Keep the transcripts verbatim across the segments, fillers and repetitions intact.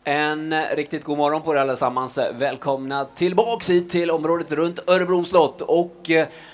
En riktigt god morgon på er allesammans. Välkomna tillbaks hit till området runt Örebro slott och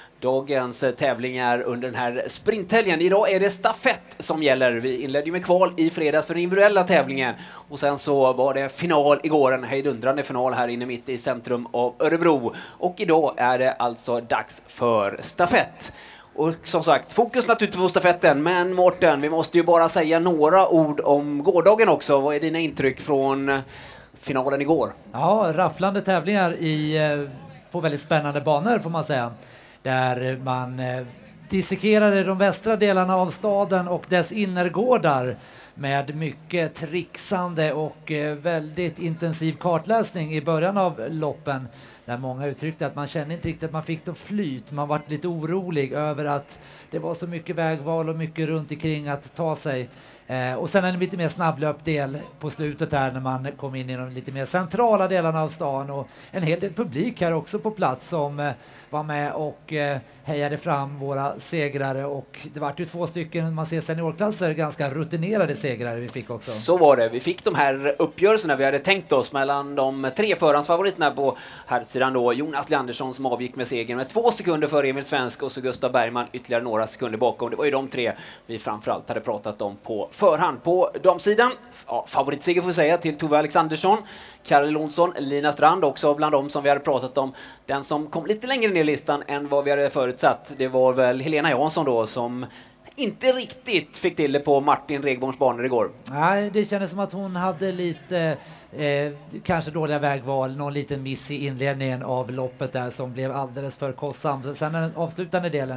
dagens tävlingar under den här sprinthelgen. Idag är det stafett som gäller. Vi inledde ju med kval i fredags för den individuella tävlingen och sen så var det final igår, en hejdundrande final här inne mitt i centrum av Örebro. Och idag är det alltså dags för stafett. Och som sagt, fokus naturligtvis på stafetten, men Mårten, vi måste ju bara säga några ord om gårdagen också. Vad är dina intryck från finalen igår? Ja, rafflande tävlingar i, på väldigt spännande banor får man säga. Där man dissekerade de västra delarna av staden och dess innergårdar med mycket trixande och väldigt intensiv kartläsning i början av loppen. Där många uttryckte att man kände inte riktigt att man fick det flyt. Man var lite orolig över att det var så mycket vägval och mycket runt omkring att ta sig. Eh, och sen en lite mer snabblöpdel på slutet här när man kom in i de lite mer centrala delarna av stan. Och en hel del publik här också på plats som eh, var med och eh, hejade fram våra segrare. Och det var ju två stycken, man ser seniorklasser, ganska rutinerade segrare vi fick också. Så var det. Vi fick de här uppgörelserna vi hade tänkt oss mellan de tre förhandsfavoriterna på här sidan då. Jonas Leandersson som avgick med segern med två sekunder före Emil Svensk och så Gustav Bergman ytterligare några sekunder bakom. Det var ju de tre vi framförallt hade pratat om på förhand. På damsidan, ja, favoritseger får vi säga till Tove Alexandersson, Karl Olsson, Lina Strand också bland dem som vi hade pratat om. Den som kom lite längre ner i listan än vad vi hade förutsatt, det var väl Helena Jansson då som inte riktigt fick till det på Martin Regborns banor igår. Nej, det kändes som att hon hade lite eh, kanske dåliga vägval, någon liten miss i inledningen av loppet där som blev alldeles för kostsam. Sen den avslutande delen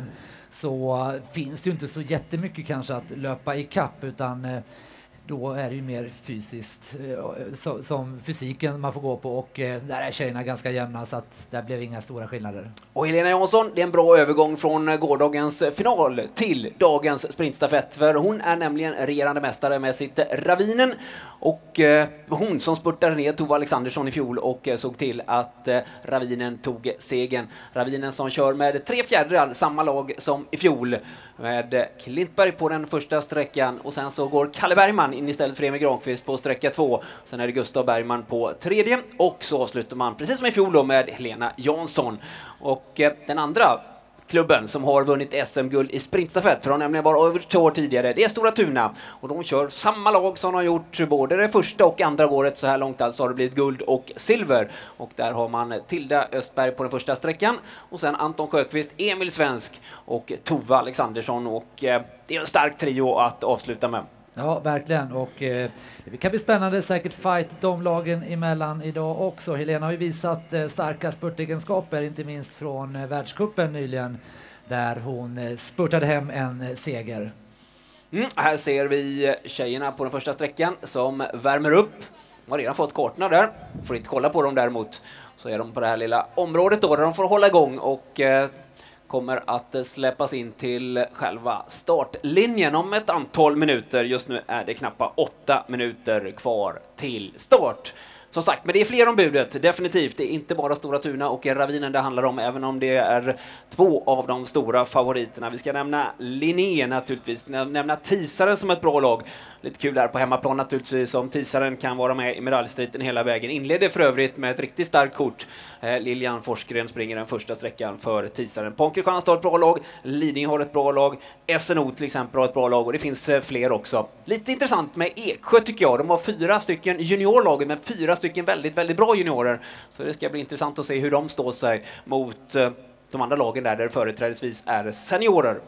så finns det ju inte så jättemycket kanske att löpa i kapp, utan eh, då är det ju mer fysiskt eh, så, som fysiken man får gå på, och eh, där är tjejerna ganska jämna så att där blev inga stora skillnader. Och Helena Jansson, det är en bra övergång från gårdagens final till dagens sprintstafett, för hon är nämligen regerande mästare med sitt Ravinen och eh, hon som spurtade ner Tove Alexandersson i fjol och eh, såg till att eh, Ravinen tog segern. Ravinen som kör med tre fjärdedelar samma lag som i fjol med Klintberg på den första sträckan och sen så går Kalle Bergman in istället för Emil Granqvist på sträcka två. Sen är det Gustav Bergman på tredje och så avslutar man precis som i fjol då med Helena Jansson. Och eh, den andra klubben som har vunnit S M-guld i sprintstafett, för de nämligen var över två år tidigare, det är Stora Tuna. Och de kör samma lag som de har gjort både det första och andra året så här långt, alltså har det blivit guld och silver. Och där har man Tilda Östberg på den första sträckan och sen Anton Sjöqvist, Emil Svensk och Tove Alexandersson. Och eh, det är en stark trio att avsluta med. Ja, verkligen. Och eh, det kan bli spännande, säkert fight de lagen emellan idag också. Helena har ju visat eh, starka spurtegenskaper, inte minst från eh, världscupen nyligen, där hon eh, spurtade hem en eh, seger. Mm, här ser vi tjejerna på den första sträckan som värmer upp. De har redan fått kartorna där. Får inte kolla på dem däremot. Så är de på det här lilla området då där de får hålla igång och eh, kommer att släppas in till själva startlinjen om ett antal minuter. Just nu är det knappt åtta minuter kvar till start. Som sagt, men det är fler om budet, definitivt. Det är inte bara Stora Tuna och Ravinen det handlar om, även om det är två av de stora favoriterna. Vi ska nämna Linné naturligtvis, nämna Tisaren som ett bra lag. Lite kul där på hemmaplan naturligtvis, om Tisaren kan vara med i medaljstriden hela vägen. Inledde för övrigt med ett riktigt starkt kort. Eh, Lilian Forsgren springer den första sträckan för Tisaren. Ponk Kristianstad har ett bra lag, Lidingö har ett bra lag, S N O till exempel har ett bra lag och det finns eh, fler också. Lite intressant med Eksjö tycker jag, de har fyra stycken juniorlag med fyra stycken väldigt, väldigt bra juniorer. Så det ska bli intressant att se hur de står sig mot eh, de andra lagen där, där det företrädesvis är seniorer.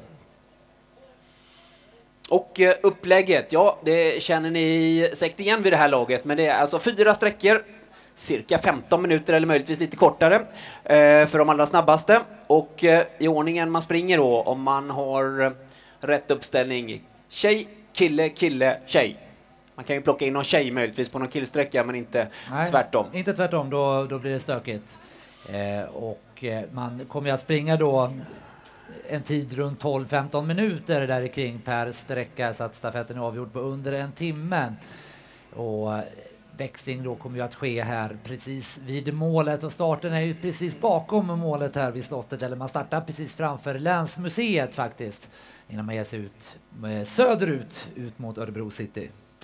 Och eh, upplägget, ja det känner ni säkert igen vid det här laget, men det är alltså fyra sträckor, cirka femton minuter eller möjligtvis lite kortare eh, för de allra snabbaste. Och eh, i ordningen man springer då, om man har eh, rätt uppställning, tjej, kille, kille, tjej. Man kan ju plocka in någon tjej möjligtvis på någon killsträcka, men inte Nej, tvärtom. Inte tvärtom, då, då blir det stökigt. Eh, och eh, man kommer ju att springa då en tid runt tolv femton minuter där kring per sträcka, så att stafetten är avgjord på under en timme. Och växling då kommer ju att ske här precis vid målet, och starten är ju precis bakom målet här vid slottet, eller man startar precis framför Länsmuseet faktiskt, innan man ger sig ut söderut ut mot Örebro city.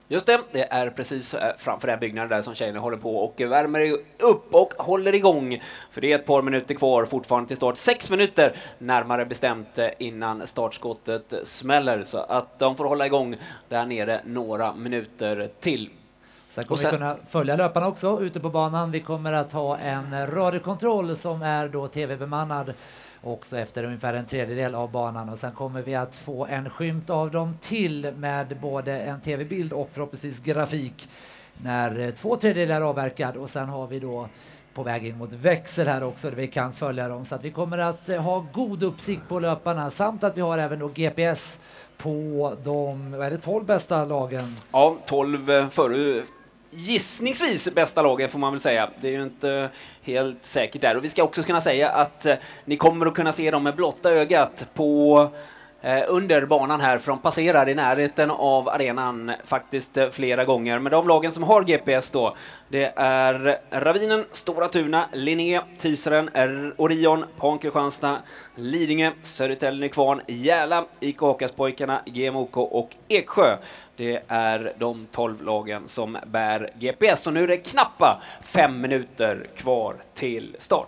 Just det, det är precis framför den byggnaden där som tjejerna håller på och värmer upp och håller igång. För det är ett par minuter kvar fortfarande till start. Sex minuter närmare bestämt innan startskottet smäller. Så att de får hålla igång där nere några minuter till. Sen kommer sen... vi kunna följa löparna också ute på banan. Vi kommer att ha en radiokontroll som är då tv-bemannad också efter ungefär en tredjedel av banan, och sen kommer vi att få en skymt av dem till med både en tv-bild och förhoppningsvis grafik när två tredjedelar är avverkad, och sen har vi då på väg in mot växel här också där vi kan följa dem, så att vi kommer att ha god uppsikt på löparna, samt att vi har även då G P S på de, vad är det, tolv bästa lagen? Ja, tolv förut. Gissningsvis bästa lagen får man väl säga. Det är ju inte helt säkert där. Och vi ska också kunna säga att eh, ni kommer att kunna se dem med blotta ögat på eh, under banan här, för de passerar i närheten av arenan faktiskt eh, flera gånger. Men de lagen som har G P S då, det är Ravinen, Stora Tuna, Linné, Tisaren, R- Orion, Pan-Kristianstad, Lidingö, Södertälje, Nykvarn, Järla, I K Håkaspojkarna, G M O K och Eksjö. Det är de tolv lagen som bär G P S. Och nu är det knappa fem minuter kvar till start.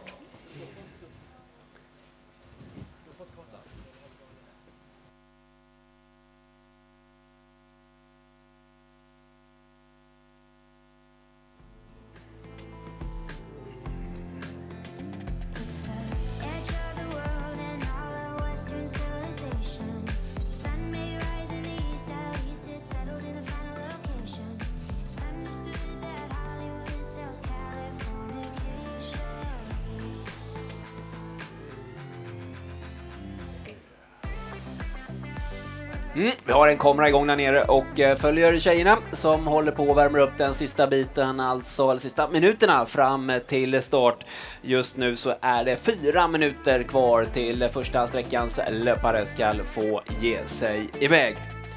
Mm, vi har en kamera igång där nere och eh, följer tjejerna som håller på och värmer upp den sista biten, alltså de sista minuterna fram till start. Just nu så är det fyra minuter kvar till första sträckans löpare ska få ge sig iväg.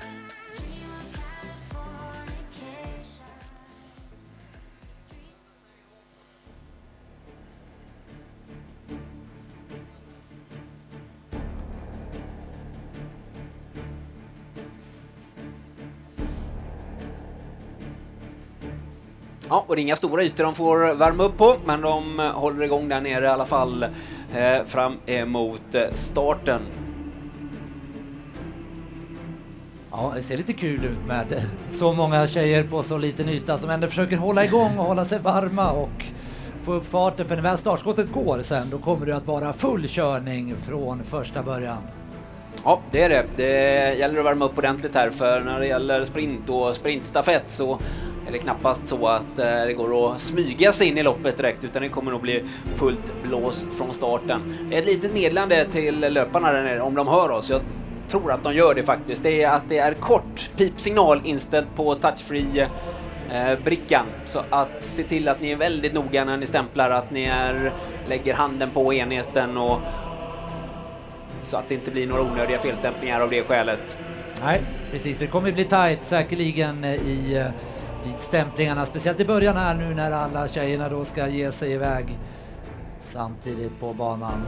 Ja, och det är inga stora ytor de får värma upp på, men de håller igång där nere i alla fall eh, fram emot starten. Ja, det ser lite kul ut med så många tjejer på så liten yta som ändå försöker hålla igång och hålla sig varma och få upp farten, för när väl startskottet går sen, då kommer det att vara full körning från första början. Ja, det är det. Det gäller att värma upp ordentligt här, för när det gäller sprint och sprintstafett så är det knappast så att eh, det går att smyga sig in i loppet direkt, utan det kommer nog bli fullt blås från starten. Ett litet meddelande till löparna där nere, om de hör oss. Jag tror att de gör det faktiskt. Det är att det är kort pipsignal inställt på touchfree eh, brickan, så att se till att ni är väldigt noga när ni stämplar, att ni är, lägger handen på enheten, och så att det inte blir några onödiga felstämplingar av det skälet. Nej, precis. Det kommer bli tajt säkerligen i vid stämplingarna, speciellt i början här nu när alla tjejerna då ska ge sig iväg samtidigt på banan.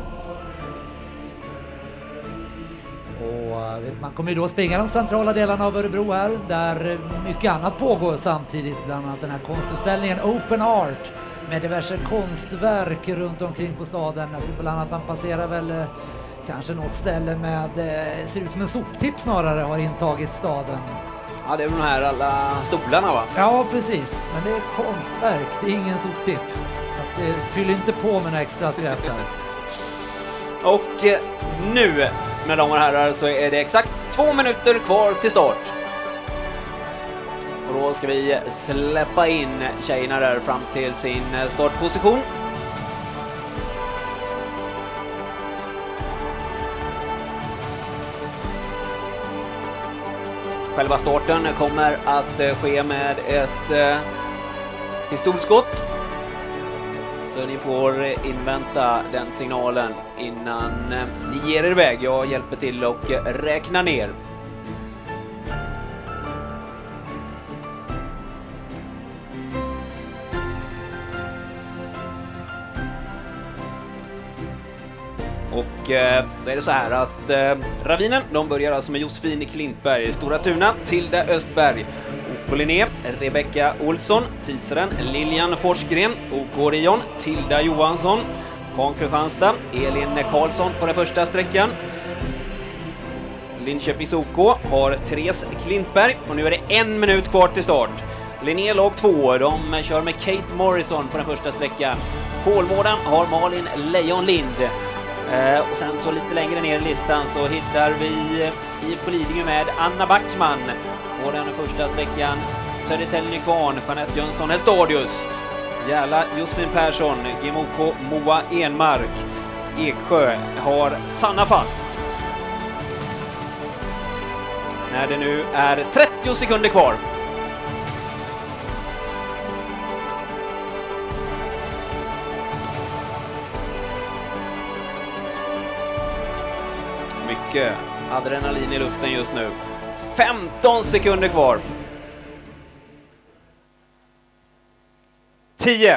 Och man kommer ju då springa de centrala delarna av Örebro här, där mycket annat pågår samtidigt, bland annat den här konstutställningen Open Art med diverse konstverk runt omkring på staden. Bland annat man passerar väl kanske något ställe med, eh, ser ut som en soptipp snarare, har intagit staden. Ja, det är de här alla stolarna, va? Ja, precis. Men det är konstverk, det är ingen soptipp. Så att det fyller inte på med några extra skräp där. Och eh, nu, mina damer och herrar, så är det exakt två minuter kvar till start. Och då ska vi släppa in tjejerna där fram till sin startposition. Själva starten kommer att ske med ett eh, pistolskott. Så ni får invänta den signalen innan eh, ni ger er iväg. Jag hjälper till och räkna ner. Och eh, då är det så här att eh, Ravinen, de börjar alltså med Josefin Klintberg, Stora Tuna, Tilda Östberg, O På Linné, Rebecka Olsson. Tisaren, Lilian Forsgren. O K Orion, Tilda Johansson. Pan Kristianstad, Elin Karlsson på den första sträckan. Linköpings O K har Therese Klintberg och nu är det en minut kvar till start. Linné lag två, de kör med Kate Morrison på den första sträckan. Kolmården har Malin Lejonlind. Eh, och sen så lite längre ner i listan så hittar vi I F K Lidingö med Anna Backman på den första sträckan. Södertälje Kvarn, Jeanette Jönsson Estadius. Järla Josefin Persson, G M O K Moa Enmark. Eksjö har Sanna Fast. När det nu är trettio sekunder kvar. Mycket adrenalin i luften just nu. femton sekunder kvar. tio.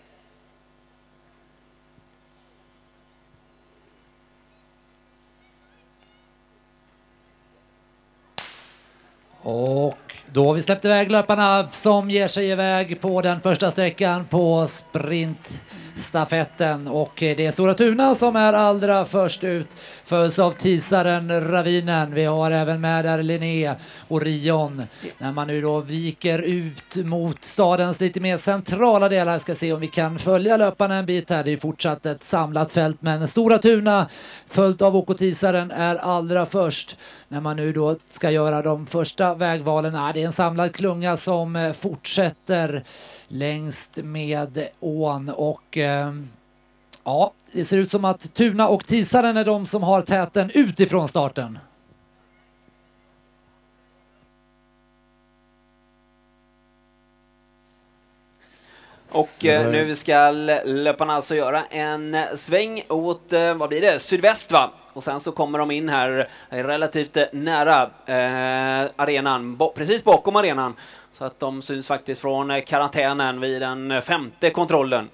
Och då har vi släppt iväg löparna som ger sig iväg på den första sträckan på sprintstafetten. Och det är Stora Tuna som är allra först ut, följs av Tisaren Ravinen. Vi har även med där Linné Orion. När man nu då viker ut mot stadens lite mer centrala delar, ska se om vi kan följa löparna en bit här. Det är fortsatt ett samlat fält, men Stora Tuna följt av O K Tisaren är allra först. När man nu då ska göra de första vägvalen, ja, det är en samlad klunga som fortsätter längst med ån. Och eh, ja, det ser ut som att Tuna och Tisaren är de som har täten utifrån starten. Och eh, nu ska löparna alltså göra en sväng åt, eh, vad blir det, sydväst va? Och sen så kommer de in här relativt nära eh, arenan, ba precis bakom arenan. Så att de syns faktiskt från karantänen vid den femte kontrollen.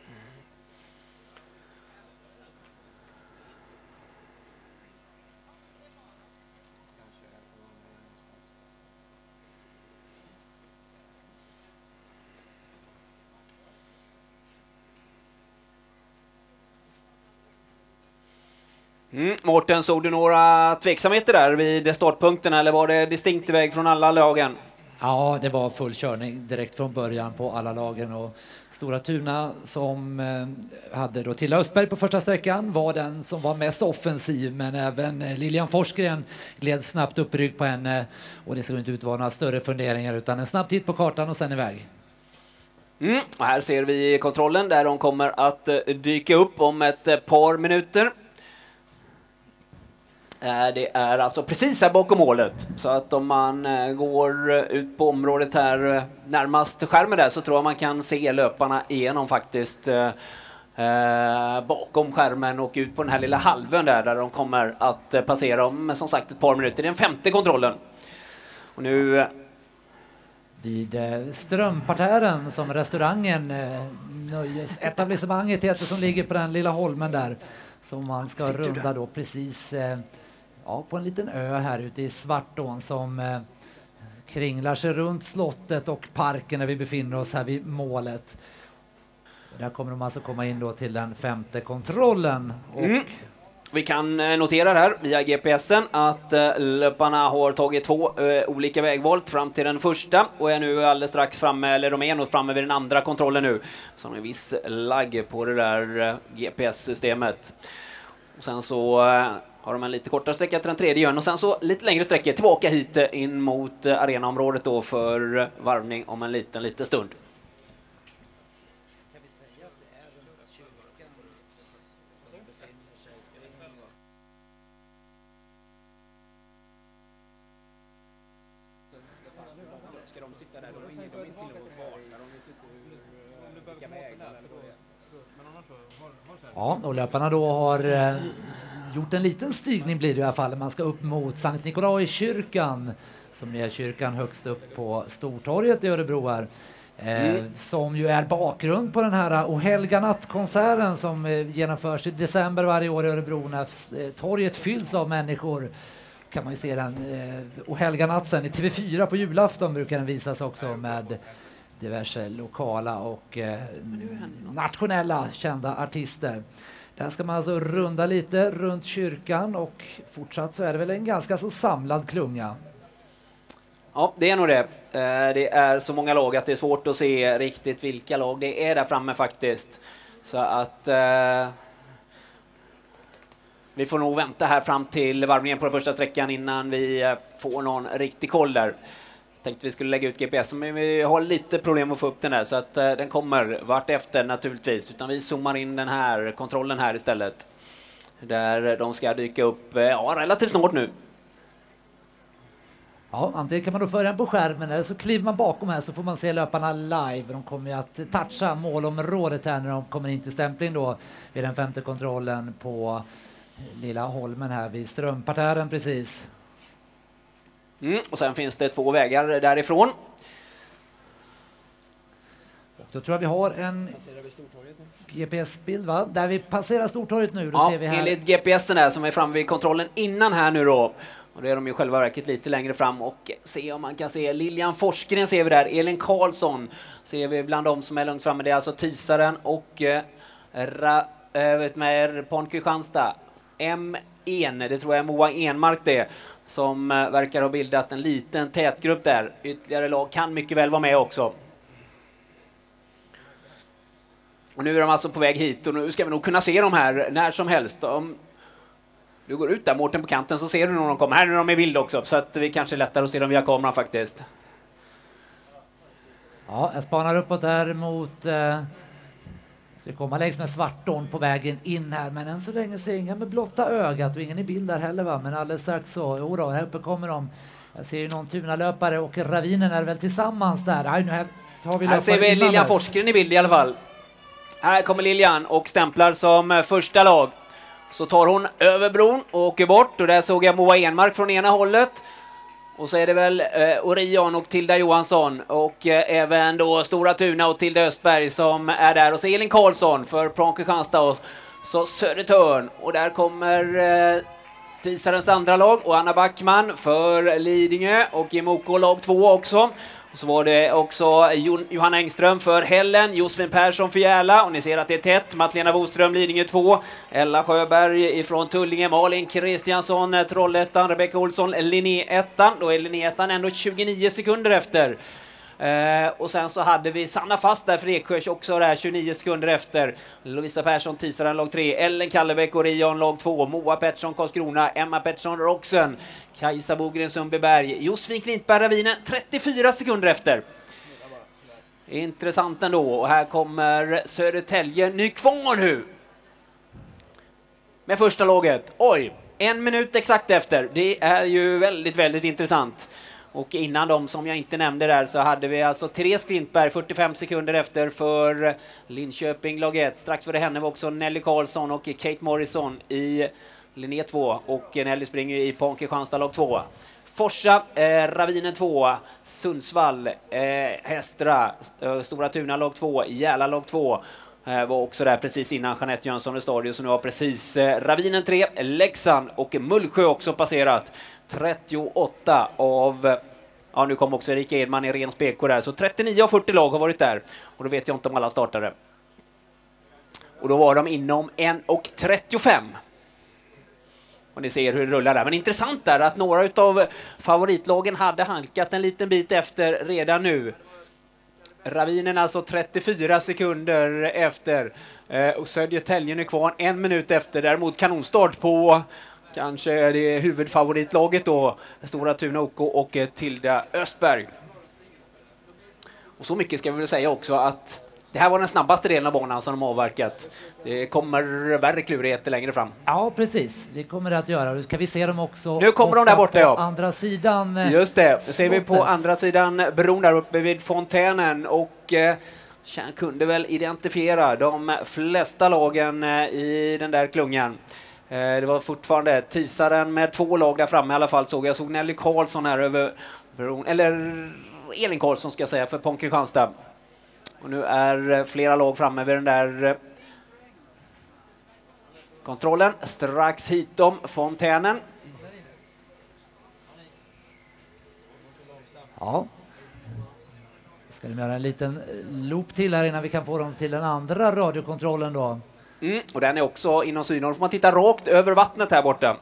Mm, Mårten, såg du några tveksamheter där vid startpunkten eller var det distinkt väg från alla lagen? Ja, det var full körning direkt från början på alla lagen, och Stora Tuna som eh, hade då Tilda Östberg på första sträckan var den som var mest offensiv, men även eh, Lilian Forsgren gled snabbt upp rygg på henne, och det såg inte ut att vara några större funderingar utan en snabb titt på kartan och sen iväg. Mm, och här ser vi kontrollen där de kommer att eh, dyka upp om ett eh, par minuter. Det är alltså precis här bakom målet, så att om man går ut på området här närmast skärmen där så tror jag man kan se löparna igenom faktiskt eh, bakom skärmen och ut på den här lilla halvön där, där de kommer att passera om som sagt ett par minuter. Det är den femte kontrollen. Och nu vid Strömpartären, som restaurangen Nöjesetablissemanget heter, som ligger på den lilla holmen där, som man ska runda då precis ja, på en liten ö här ute i Svartån som eh, kringlar sig runt slottet och parken när vi befinner oss här vid målet. Där kommer de alltså komma in då till den femte kontrollen. Och mm. Vi kan notera här via G P S'en att eh, löparna har tagit två eh, olika vägval fram till den första och är nu alldeles strax framme, eller de är nog framme vid den andra kontrollen nu. Så en viss lagg på det där eh, G P S-systemet. Och sen så eh, har de en lite kortare sträcka till den tredje ön och sen så lite längre sträcka tillbaka hit in mot eh, arenaområdet då för varvning om en liten, liten stund. Ja, och löparna då har eh, gjort en liten stigning blir det i alla fall. Man ska upp mot Sankt Nikolai kyrkan, som är kyrkan högst upp på Stortorget i Örebro här. Eh, mm. Som ju är bakgrund på den här Ohelganatt-konserten som eh, genomförs i december varje år i Örebro, när eh, torget fylls av människor. kan man ju se den. Eh, och Helganatsen i T V fyra på julafton brukar den visas också med diverse lokala och eh, nationella kända artister. Där ska man alltså runda lite runt kyrkan och fortsatt så är det väl en ganska så samlad klunga. Ja, det är nog det. Det är så många lag att det är svårt att se riktigt vilka lag det är där framme faktiskt. Så att eh, vi får nog vänta här fram till varvningen på den första sträckan innan vi får någon riktig koll där. Tänkte vi skulle lägga ut G P S, men vi har lite problem att få upp den där, så att eh, den kommer vart efter naturligtvis, utan vi zoomar in den här kontrollen här istället. Där de ska dyka upp eh, ja, relativt snart nu. Ja, antingen kan man då föra den på skärmen eller så kliver man bakom här så får man se löparna live. De kommer ju att toucha målområdet här när de kommer in till stämpling då vid den femte kontrollen på Lilla Holmen här vid Strömpartären precis. Mm, och sen finns det två vägar därifrån. Och då tror jag vi har en G P S-bild va? Där vi passerar Stortorget nu. Då Ja, ser vi här. enligt G P S-en där som är framme vid kontrollen innan här nu då. Och det är de ju själva verket lite längre fram och se om man kan se Lilian Forsgren ser vi där. Elin Karlsson ser vi bland de som är långt framme. Det är alltså Tisaren och eh, ra, äh, vet med Pon Kristianstad. M en, det tror jag är Moa Enmark det, som äh, verkar ha bildat en liten tätgrupp där. Ytterligare lag kan mycket väl vara med också. Och nu är de alltså på väg hit och nu ska vi nog kunna se dem här när som helst. Om du går ut där Mårten på kanten så ser du när de kommer. Här är de i bild också så att vi kanske är lättare att se dem via kameran faktiskt. Ja, jag spanar uppåt här mot eh, ska komma längs med Svartån på vägen in här, men än så länge ser ingen med blotta ögat och ingen i bild där heller va, men alldeles strax så, jo då, här uppe kommer de. Jag ser ju någon Tunalöpare och Ravinen är väl tillsammans där. Aj, nu här tar vi här ser vi Lilian Forsgren i bild i alla fall. Här kommer Lilian och stämplar som första lag. Så tar hon över bron och åker bort. Och där såg jag Moa Enmark från ena hållet. Och så är det väl eh, Orion och Tilda Johansson. Och eh, även då Stora Tuna och Tilda Östberg som är där. Och så Elin Karlsson för Pon Kristianstad och så Södertörn. Och där kommer eh, Tisarens andra lag och Anna Backman för Lidingö. Och Imoko lag två också. Och så var det också Johanna Engström för Hällen, Josefin Persson för Järla och ni ser att det är tätt. Matlena Boström, Lidingö två, Ella Sjöberg ifrån Tullinge, Malin Kristiansson, Trollhättan, Rebecka Olsson, Linné ettan. Då är Linné ettan ändå tjugonio sekunder efter. Eh, och sen så hade vi Sanna Fast där för Eksjö också där tjugonio sekunder efter. Lovisa Persson, Tisaren lag tre, Ellen Kallebäck och Rion lag två, Moa Pettersson Karlskrona, Emma Pettersson Roxen, Kajsa Bogren Sundbyberg, Josefin Klintberg Ravinen trettiofyra sekunder efter. Intressant ändå, och här kommer Södertälje Nykvarn nu med första laget. Oj, en minut exakt efter. Det är ju väldigt, väldigt intressant. Och innan dem som jag inte nämnde där så hade vi alltså Therese Klintberg fyrtiofem sekunder efter för Linköping lag ett. Strax före henne var också Nelly Karlsson och Kate Morrison i Linné två och Nelly springer i Pon Kristianstad lag två. Forsa, eh, Ravinen två, Sundsvall, eh, Hästra, eh, Stora Tuna lag två, Järla lag två. Eh, var också där precis innan Jeanette Jönsson i stadion, så nu har precis eh, Ravinen tre, Leksand och Mullsjö också passerat. trettioåtta av, ja nu kom också Erika Edman i ren speko där, så trettionio av fyrtio lag har varit där. Och då vet jag inte om alla startade. Och då var de inom en och trettiofem. Och ni ser hur det rullar där. Men intressant där att några utav favoritlagen hade halkat en liten bit efter redan nu. Ravinen alltså trettiofyra sekunder efter. Eh, och Södertälje är kvar en minut efter. Däremot kanonstart på kanske det huvudfavoritlaget då. Stora Tuna O K och eh, Tilda Östberg. Och så mycket ska vi väl säga också att det här var den snabbaste delen av banan som de har avverkat. Det kommer värre klurigheter längre fram. Ja, precis. Det kommer det att göra. Nu ska vi se dem också. Nu kommer de där borta, ja. På andra sidan. Just det. Nu ser vi på andra sidan bron där uppe vid fontänen. Och eh, kunde väl identifiera de flesta lagen eh, i den där klungan. Eh, det var fortfarande Tisaren med två lag där framme i alla fall. Såg jag såg Nelly Karlsson här över bron. Eller Elin Karlsson ska jag säga för Pon Kristianstad. Och nu är flera lag framme vid den där kontrollen. Strax hitom fontänen. Ja. Ska de göra en liten loop till här innan vi kan få dem till den andra radiokontrollen då. Mm, och den är också inom synhåll. Får man titta rakt över vattnet här borta.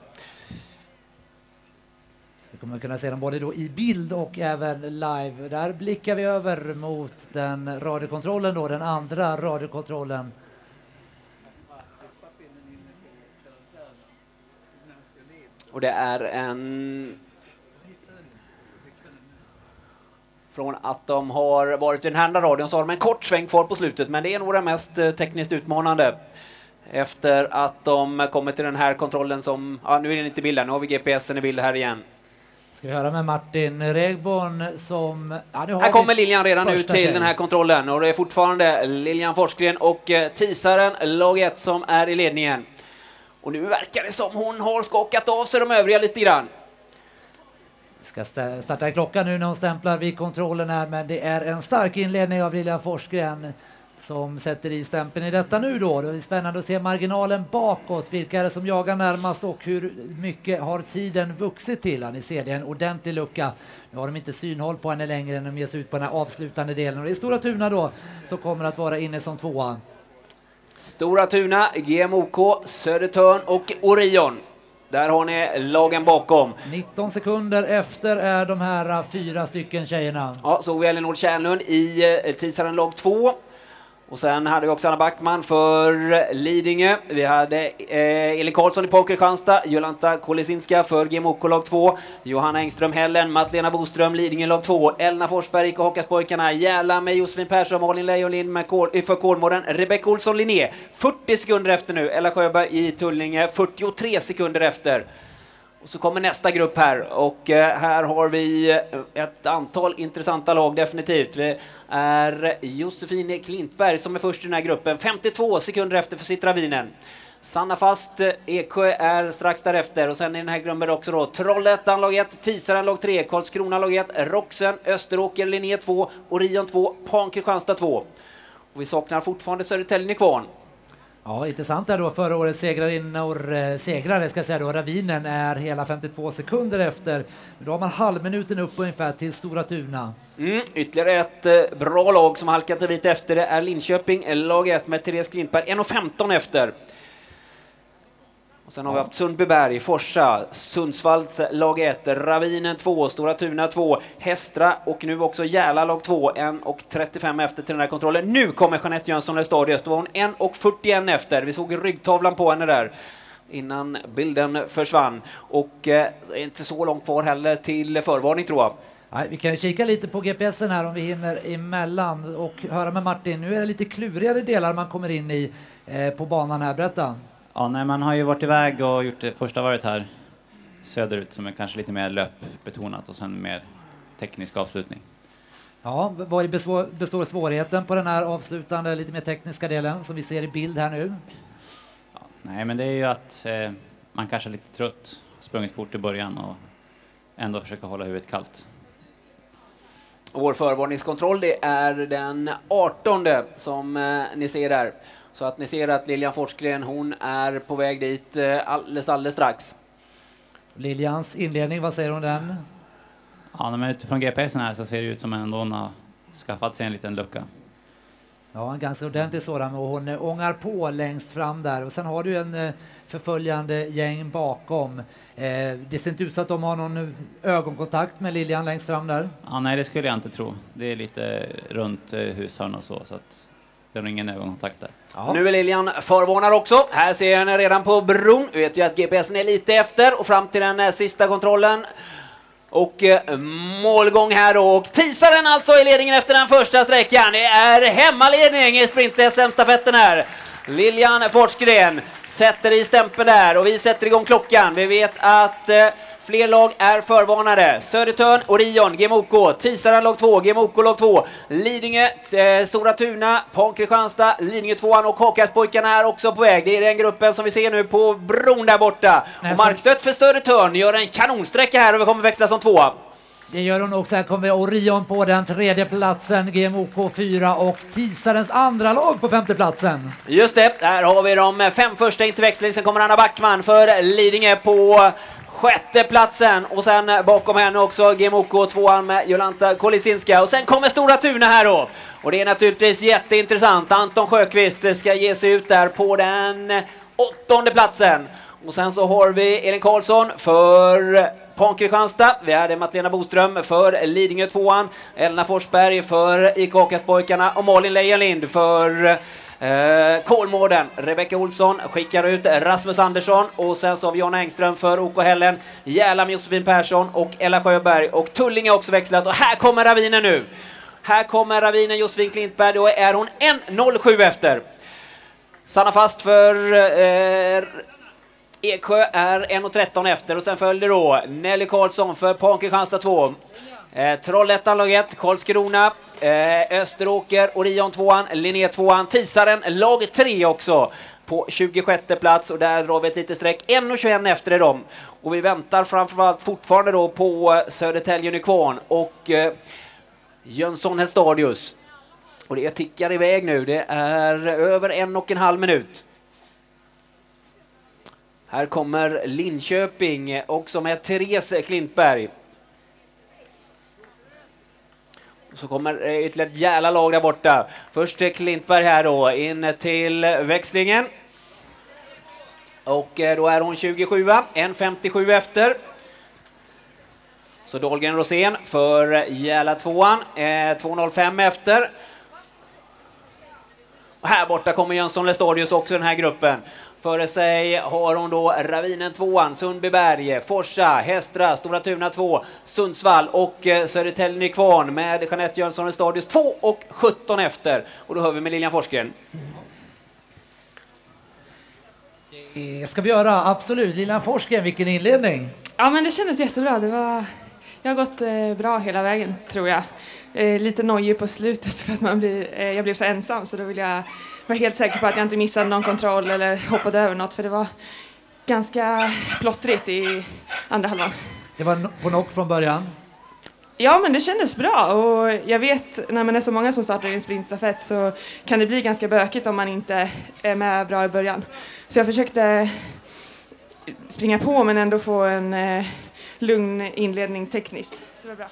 Så kommer vi kunna se dem både då i bild och även live. Där blickar vi över mot den radiokontrollen då, den andra radiokontrollen. Och det är en... Från att de har varit i den här radion så har de en kort sväng kvar på slutet, men det är nog det mest tekniskt utmanande. Efter att de kommer till den här kontrollen som... Ja, nu är den inte i bilden, nu har vi G P S'en i bild här igen. Ska vi höra med Martin Regborn som... Ja, nu har här kommer Lilian redan ut till tjej. den här kontrollen och det är fortfarande Lilian Forsgren och Tisaren lag ett som är i ledningen. Och nu verkar det som hon har skakat av sig de övriga lite grann. Ska starta klockan nu när hon stämplar vid kontrollen här, men det är en stark inledning av Lilian Forsgren som sätter i stämpeln i detta nu då. Det är spännande att se marginalen bakåt. Vilka är det som jagar närmast och hur mycket har tiden vuxit till? Ja, ni ser, det är en ordentlig lucka. Nu har de inte synhåll på henne längre än de ger sig ut på den här avslutande delen. Och det är Stora Tuna då som kommer att vara inne som tvåa. Stora Tuna, G M O K, Södertörn och Orion. Där har ni lagen bakom. nitton sekunder efter är de här fyra stycken tjejerna. Ja, så vi Elinor Tjärnlund i eh, Tisaren lag två. Och sen hade vi också Anna Backman för Lidingö. Vi hade eh, Elin Karlsson i P O K Kristianstad, Jolanta Kolesinska för G M O K lag två, Johanna Engström Hellen, Matlena Boström Lidingö lag två, Elna Forsberg och Håkaspojkarna, Järla med Josefin Persson, Malin Leijonlind med Kol, för Kolmården, Rebecca Olsson Linné fyrtio sekunder efter nu, Ella Sjöberg i Tullinge fyrtiotre sekunder efter. Och så kommer nästa grupp här och eh, här har vi ett antal intressanta lag definitivt. Vi är Josefine Klintberg som är först i den här gruppen, femtiotvå sekunder efter för Citra Winen. Sanna Fast Eksjö är strax därefter och sen i den här gruppen också då Trollhättan lag ett, Tisaren lag tre, Karlskrona lag ett, Roxen, Österåker, Linné två, Orion två, Pan Kristianstad två. Och vi saknar fortfarande Södertälje kvar. Ja, intressant är då förra årets segrarinnor, segrare ska jag säga då, Ravinen är hela femtiotvå sekunder efter. Då har man halvminuten upp ungefär till Stora Tuna. Mm, ytterligare ett eh, bra lag som halkat en bit efter det är Linköping, lag ett med Therese Klintberg, en femton efter. Och sen har vi haft Sundbyberg, Forsa, Sundsvalls lag ett, Ravinen två, Stora Tuna två, Hästra och nu också Järla lag två, en trettiofem efter till den här kontrollen. Nu kommer Jeanette Jönsson Lestadius, då var hon en fyrtioen efter. Vi såg ryggtavlan på henne där innan bilden försvann. Och eh, inte så långt kvar heller till förvarning tror jag. Nej, vi kan kika lite på G P S'en här om vi hinner emellan och höra med Martin. Nu är det lite klurigare delar man kommer in i eh, på banan här, berätta. Ja, nej, man har ju varit iväg och gjort det första varit här söderut som är kanske lite mer löpbetonat och sen mer teknisk avslutning. Ja, vad består svårigheten på den här avslutande lite mer tekniska delen som vi ser i bild här nu? Ja, nej, men det är ju att eh, man kanske är lite trött, sprungit fort i början och ändå försöka hålla huvudet kallt. Vår förvarningskontroll det är den artonde som eh, ni ser där. Så att ni ser att Lilian Forsgren, hon är på väg dit eh, alldeles, alldeles strax. Lilians inledning, vad säger hon den? Ja, men utifrån G P S'en här så ser det ut som att hon har skaffat sig en liten lucka. Ja, en ganska ordentlig sådan och hon ångar på längst fram där. Och sen har du en förföljande gäng bakom. Eh, det ser inte ut så att de har någon ögonkontakt med Lilian längst fram där. Ja, nej, det skulle jag inte tro. Det är lite runt eh, hushörn och så, så att det är ingen ögonkontakt där. Ja. Nu är Lilian förvarnar också. Här ser jag henne redan på bron. Vi vet ju att G P S'en är lite efter och fram till den eh, sista kontrollen. Och eh, målgång här då. Och Tisaren alltså i ledningen efter den första sträckan. Det är hemmaledning i sprint-S M-stafetten här. Lilian Forsgren sätter i stämpeln där och vi sätter igång klockan. Vi vet att eh, fler lag är förvarnade. Södertörn, Orion, G M O K, Tisaren lag två, G M O K lag två, Lidingö, eh, Stora Tuna, Pan Kristianstad, Lidingö tvåan och Håkaspojkarna är också på väg. Det är den gruppen som vi ser nu på bron där borta. Nej, och Markstött för Södertörn gör en kanonsträcka här och vi kommer växla som tvåa. Det gör hon också. Här kommer Orion på den tredje platsen, G M O K fyra och Tisarens andra lag på femte platsen. Just det, här har vi de fem första in till växling. Sen kommer Anna Backman för Lidingö på sjätte platsen. Och sen bakom henne också G M O K tvåan med Jolanta Kolisinska. Och sen kommer Stora Tuna här då. Och det är naturligtvis jätteintressant. Anton Sjöqvist ska ge sig ut där på den åttonde platsen. Och sen så har vi Elin Karlsson för Pan Kristianstad. Vi hade Matlena Boström för Lidingö tvåan. Elna Forsberg för I K Åkastpojkarna. Och Malin Leijonlind för eh, Kolmården. Rebecka Olsson skickar ut Rasmus Andersson. Och sen så har vi Jonna Engström för O K Hällen. Järlam Josefin Persson och Ella Sjöberg. Och Tullinge har också växlat. Och här kommer ravinen nu. Här kommer ravinen Josefin Klintberg. Då är hon en noll sju efter. Sanna Fast för eh, Eksjö är en tretton efter. Och sen följer då Nelly Karlsson för Pan Kristianstad två. Eh, Trollhättan lag ett, Karlskrona, eh, Österåker, Orion tvåan, Linné tvåan, Tisaren lag tre också på tjugosjätte plats. Och där drar vi ett litet streck, en tjugoett efter dem. Och vi väntar framförallt fortfarande då på Södertälje Nykvarn och eh, Jönsson Helstadius. Och det tickar iväg nu, det är över en och en halv minut. Här kommer Linköping också med Therese Klintberg. Så kommer ytterligare ett jävla lag där borta. Först Klintberg här då, in till växlingen. Och då är hon tjugosju, en femtiosju efter. Så Dahlgren Rosén för Jäla tvåan, eh, två noll fem efter. Och här borta kommer Jönsson Lestadius också i den här gruppen. Före sig har hon då Ravinen tvåan, Sundbyberg, Forsa, Hästra, Stora Tuna två, Sundsvall och eh, Södertälje Nykvarn med Jeanette Jönsson Lestadius två och sjutton efter. Och då hör vi med Lilian Forsgren. Det ska vi göra, absolut. Lilian Forsgren, vilken inledning. Ja, men det kändes jättebra. Det var, jag har gått eh, bra hela vägen, tror jag. Eh, lite nojig på slutet för att man blir, eh, jag blev så ensam, så då vill jag vara helt säker på att jag inte missade någon kontroll eller hoppade över något, för det var ganska plottrigt i andra halvan. Det var på knock från början. Ja, men det kändes bra, och jag vet när man är så många som startar i en sprintstafett så kan det bli ganska bökigt om man inte är med bra i början. Så jag försökte springa på men ändå få en eh, lugn inledning tekniskt. Så det var bra.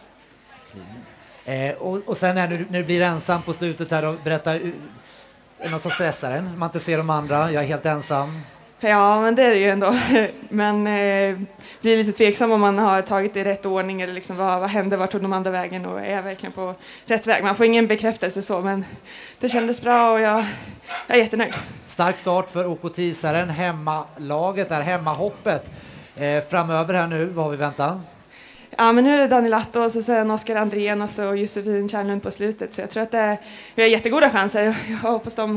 Eh, och, och sen när du, när du blir ensam på slutet här och berättar, är det något som stressar en? Man inte ser de andra, jag är helt ensam. Ja, men det är det ju ändå. Men eh, blir lite tveksam om man har tagit det i rätt ordning eller liksom vad, vad hände, vart tog de andra vägen och är jag verkligen på rätt väg. Man får ingen bekräftelse så, men det kändes bra och jag, jag är jättenöjd. Stark start för O K Tisaren, hemmalaget där, hemmahoppet. Eh, framöver här nu, vad har vi väntat? Ja, men nu är det Daniel Atto och så sen Oskar Andrén och så Josefin Kärnlund på slutet. Så jag tror att det, vi har jättegoda chanser. Jag hoppas de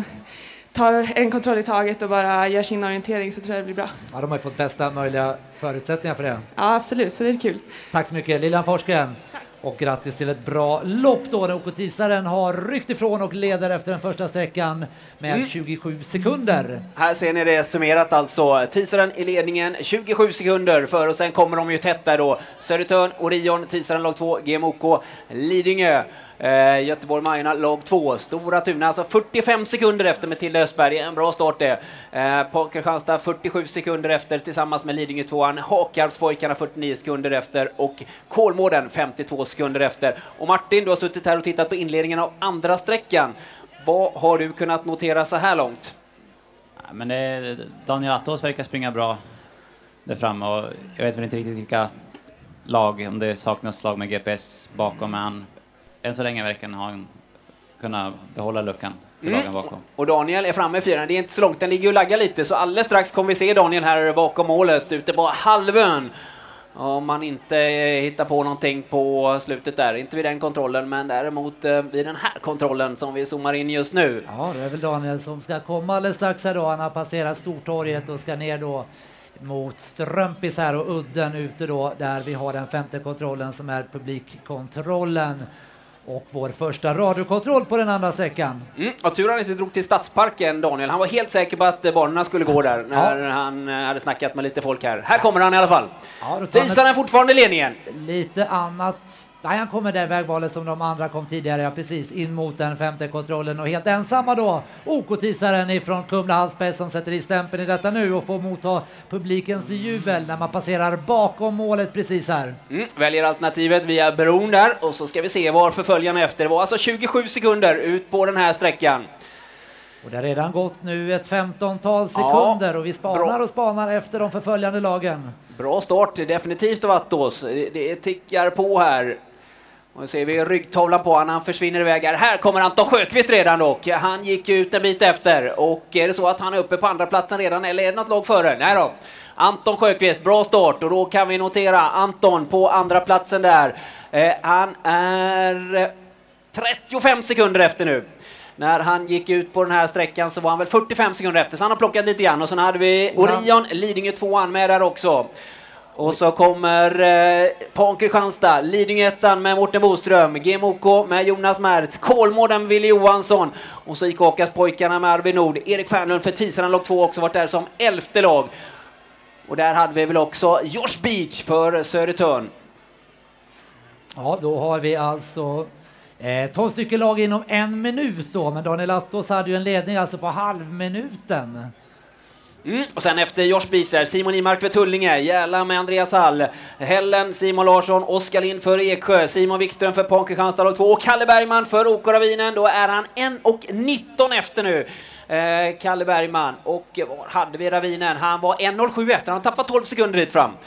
tar en kontroll i taget och bara gör sin orientering, så tror jag det blir bra. Ja, de har ju fått bästa möjliga förutsättningar för det. Ja, absolut. Så det är kul. Tack så mycket, Lilian Forsgren. Och grattis till ett bra lopp då. O K Tisaren har ryckt ifrån och leder efter den första sträckan med mm. tjugosju sekunder. Här ser ni det summerat alltså. Tisaren i ledningen, tjugosju sekunder för, och sen kommer de ju tätt där då. Södertörn, Orion, Tisaren lag två, G M O K, Lidingö, eh, Göteborg Majorna lag två, Stora Tuna alltså fyrtiofem sekunder efter med Tilde Östberg. En bra start det. Eh, på Kristianstad fyrtiosju sekunder efter tillsammans med Lidingö tvåan, Hakarpspojkarna fyrtionio sekunder efter och Kolmården femtiotvå sekunder efter. Och Martin, du har suttit här och tittat på inledningen av andra sträckan. Vad har du kunnat notera så här långt? Ja, men det, Daniel Attos verkar springa bra där framme, och jag vet väl inte riktigt vilka lag, om det saknas lag med G P S bakom, men han, än så länge verkar han kunna behålla luckan till lagen bakom. Mm. Och Daniel är framme i fyran, det är inte så långt, den ligger och laggar lite, så alldeles strax kommer vi se Daniel här bakom målet ute på halvön. Om man inte hittar på någonting på slutet där, inte vid den kontrollen, men däremot eh, vid den här kontrollen som vi zoomar in just nu. Ja, det är väl Daniel som ska komma alldeles strax här då. Han har passerat Stortorget och ska ner då mot Strömpis här och udden ute då, där vi har den femte kontrollen som är publikkontrollen. Och vår första radiokontroll på den andra sträckan. Mm, och tur han inte drog till Stadsparken, Daniel. Han var helt säker på att barnen skulle gå där när ja. han hade snackat med lite folk här. Här kommer han i alla fall. Ja, Tisaren är fortfarande ledningen. Lite annat Nej, han kommer där vägvalet som de andra kom tidigare, ja, precis in mot den femte kontrollen och helt ensamma då O K-tisaren ifrån Kumla Hallsberg som sätter i stämpeln i detta nu och får motta publikens jubel när man passerar bakom målet precis här. Mm, väljer alternativet via bron där och så ska vi se var förföljarna efter. Det var alltså tjugosju sekunder ut på den här sträckan. Och det har redan gått nu ett femtontal sekunder ja, och vi spanar bra. och spanar efter de förföljande lagen. Bra start, definitivt av Attos. Det, det tickar på här. Och nu ser vi ryggtavlan på honom, han försvinner iväg här. Här kommer Anton Sjöqvist redan dock. Han gick ut en bit efter. Och är det så att han är uppe på andra platsen redan eller är det något lag före? Nej då. Anton Sjöqvist, bra start och då kan vi notera Anton på andra platsen där. Eh, han är trettiofem sekunder efter nu. När han gick ut på den här sträckan så var han väl fyrtiofem sekunder efter. Så han har plockat lite grann och sen hade vi Orion, Lidingö tvåan med där också. Och så kommer eh, Pan Kristianstad, Lidingö ettan med Mårten Boström, G M O K med Jonas Mertz, Kolmården med Willy Johansson och så gick Åkas pojkarna med Arvid Nord. Erik Fernlund för Tisarna lag två också varit där som elfte lag. Och där hade vi väl också Josh Beach för Södertörn. Ja, då har vi alltså eh, tolv stycken lag inom en minut då, men Daniel Attos hade ju en ledning alltså på halvminuten. Mm. Och sen efter Josh Biser, Simon Imark för Tullinge, Jäla med Andreas Hall, Hellen, Simon Larsson, Oskar Lind för Eksjö, Simon Wikström för Pan Kristianstad och två och Kalle Bergman för O K-Ravinen. Då är han en och nitton efter nu, eh, Kalle Bergman. Och var hade vi Ravinen? Han var en noll sju efter, han tappade tolv sekunder dit fram.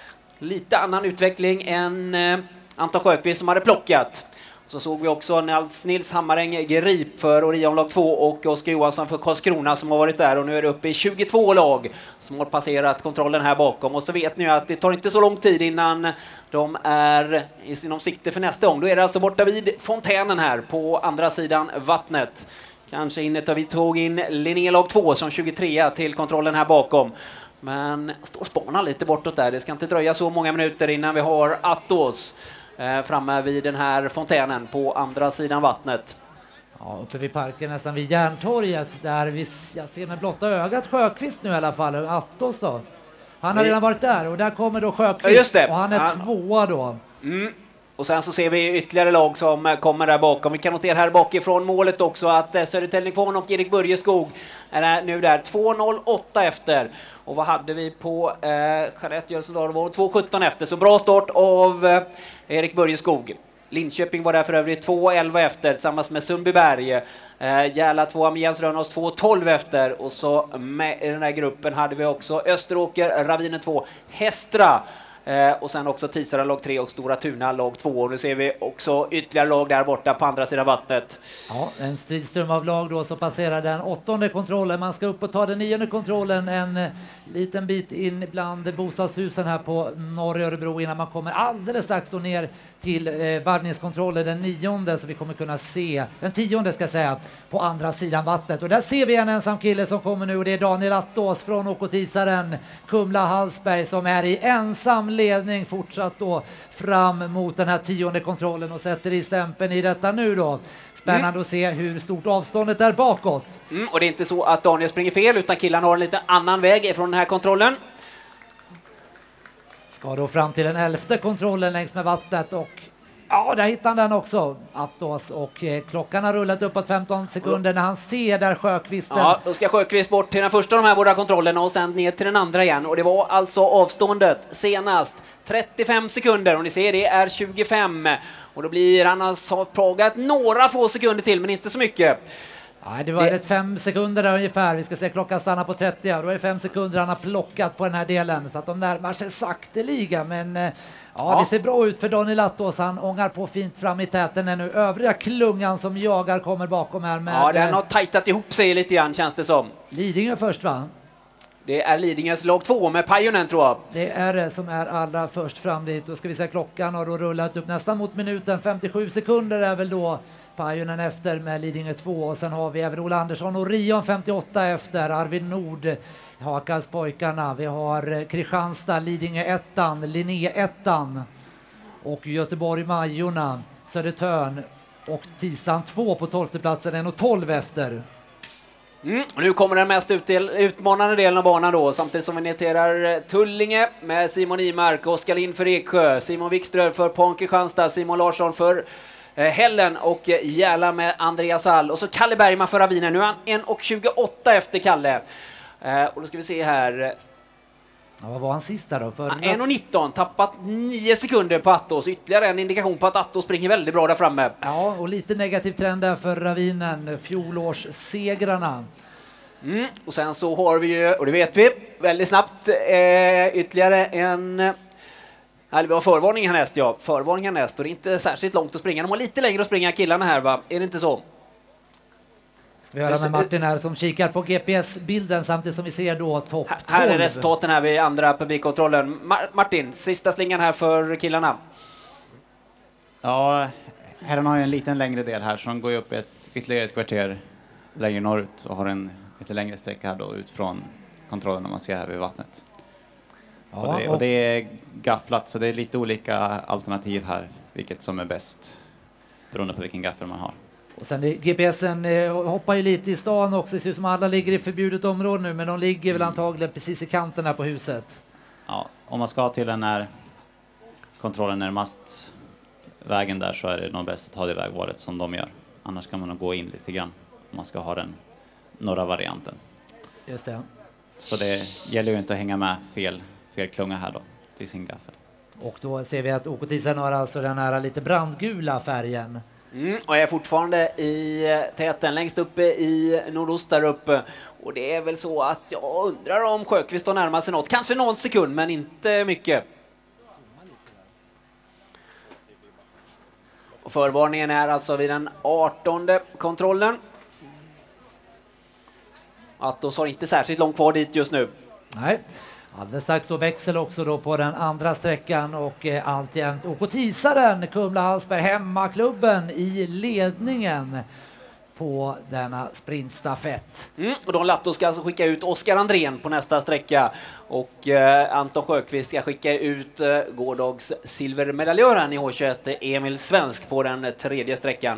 Lite annan utveckling än eh, Anton Sjöqvist som hade plockat. Så såg vi också Nils, Nils Hammaräng Grip för Orion lag två och Oskar Johansson för Karlskrona som har varit där. Och nu är det uppe i tjugotvå lag som har passerat kontrollen här bakom. Och så vet ni att det tar inte så lång tid innan de är inom sikte för nästa gång. Då är det alltså borta vid fontänen här på andra sidan vattnet. Kanske inne tar vi tog in Linné lag två som tjugotrea till kontrollen här bakom. Men står spanar lite bortåt där. Det ska inte dröja så många minuter innan vi har Attos Eh, framme vid den här fontänen på andra sidan vattnet. Ja, uppe vid parken nästan vid Järntorget där vi, jag ser med blotta ögat Sjöqvist nu i alla fall. Attos då. Han har redan varit där och där kommer då Sjöqvist ja, just det. Och han är han... tvåa då. Mm. Och sen så ser vi ytterligare lag som kommer där bakom. Vi kan notera här bakifrån målet också att Södertälje Kvon och Erik Börjeskog är nu där två noll åtta efter. Och vad hade vi på eh, Charlotte Jönsson då? Det var två sjutton efter. Så bra start av eh, Erik Börjeskog. Linköping var där för övrigt två elva efter tillsammans med Sundbyberg. Eh, Jäla två med Jens Rönnås två tolv efter. Och så med i den här gruppen hade vi också Österåker, Ravinen två, Hästra. Eh, och sen också Tisarna lag tre och Stora Tuna lag två. Och nu ser vi också ytterligare lag där borta på andra sidan vattnet. Ja, en stridström av lag då så passerar den åttonde kontrollen. Man ska upp och ta den nionde kontrollen en eh, liten bit in bland bostadshusen här på norra Örebro innan man kommer alldeles strax då ner till eh, varvningskontrollen den nionde så vi kommer kunna se, den tionde ska jag säga, på andra sidan vattnet. Och där ser vi en ensam kille som kommer nu och det är Daniel Attos från O K-tisaren Kumla Hallsberg som är i ensam ledning fortsatt då fram mot den här tionde kontrollen och sätter i stämpeln i detta nu då. Spännande mm. att se hur stort avståndet är bakåt. Mm, och det är inte så att Daniel springer fel utan killarna har en lite annan väg från den här kontrollen. Ska då fram till den elfte kontrollen längs med vattnet och ja, där hittar han den också, Attos, och eh, klockan har rullat uppåt femton sekunder när han ser där Sjöqvisten. Ja, då ska Sjöqvist bort till den första av de här båda kontrollerna och sen ner till den andra igen. Och det var alltså avståndet senast trettiofem sekunder och ni ser det är tjugofem. Och då blir han alltså pragat några få sekunder till men inte så mycket. Nej, det var det... ett fem sekunder där ungefär. Vi ska se klockan stanna på trettio. Då är det fem sekunder han har plockat på den här delen. Så att de närmar sig sakteliga. Men ja, ja, det ser bra ut för Daniel Attos. Han ångar på fint fram i täten. Nu övriga klungan som jagar kommer bakom här. Med, ja, den har tajtat ihop sig lite grann känns det som. Lidingö först va? Det är Lidingös lag två med Pajonen tror jag. Det är det som är allra först fram dit. Då ska vi se klockan har då rullat upp nästan mot minuten. femtiosju sekunder är väl då Pajonen efter med Lidingö två. Och sen har vi även Ola Andersson och Rion femtioåtta efter. Arvid Nord, Hakas pojkarna. Vi har Kristianstad, Lidingö ettan, Linné ettan. Och Göteborg Majorna, Södertörn och Tisan två på tolfte platsen. en och tolv efter. Mm, och nu kommer den mest utdel, utmanande delen av banan då, samtidigt som vi noterar Tullinge med Simon Imark, Oskar Lind för Eksjö, Simon Wikström för Pån Kristianstad, Simon Larsson för eh, Hällen och eh, Järla med Andreas All. Och så Kalle Bergman för Ravinen. Nu är han en tjugoåtta efter Kalle. Eh, och då ska vi se här. Ja, vad var han sist där då? För... en nitton, tappat nio sekunder på Attos. Ytterligare en indikation på att Attos springer väldigt bra där framme. Ja, och lite negativ trend där för Ravinen, fjolårssegrarna. Mm, och sen så har vi ju, och det vet vi, väldigt snabbt eh, ytterligare en... Nej, det var förvarning härnäst, ja. Förvarning härnäst, och det är inte särskilt långt att springa. De har lite längre att springa, killarna här, va? Är det inte så? Ska vi höra med Martin här som kikar på G P S-bilden samtidigt som vi ser då topp tolv. Här är resultaten här vid andra publikkontrollen. Mar- Martin, sista slingan här för killarna. Ja, herren har ju en liten längre del här, så de går ju upp ett, ytterligare ett kvarter längre norrut och har en lite längre sträcka här då ut från kontrollen om man ser här vid vattnet. Ja, och, det, och det är gafflat, så det är lite olika alternativ här, vilket som är bäst beroende på vilken gaffel man har. Och sen G P S'en eh, hoppar ju lite i stan också, det ser ut som alla ligger i förbjudet område nu, men de ligger väl antagligen precis i kanten här på huset. Ja, om man ska till den här kontrollen närmast vägen där, så är det nog bäst att ta det vägvalet som de gör. Annars kan man nog gå in lite grann om man ska ha den norra varianten. Just det. Så det gäller ju inte att hänga med fel, fel klunga här då till sin gaffel. Och då ser vi att O K T-sen har alltså den här lite brandgula färgen. Mm, och jag är fortfarande i täten längst uppe i nordost där uppe. Och det är väl så att jag undrar om Sjöqvist har närmat sig något. Kanske någon sekund, men inte mycket. Och förvarningen är alltså vid den artonde kontrollen. Attos har inte särskilt långt kvar dit just nu. Nej. Alldeles strax då växel också då på den andra sträckan och eh, alltjämt O K T-saren Kumla-Hallsberg, hemmaklubben i ledningen på denna sprintstafett. Mm, och Don Latto ska alltså skicka ut Oskar Andrén på nästa sträcka och eh, Anton Sjöqvist ska skicka ut eh, gårdags silvermedaljören i H tjugoett Emil Svensk på den tredje sträckan.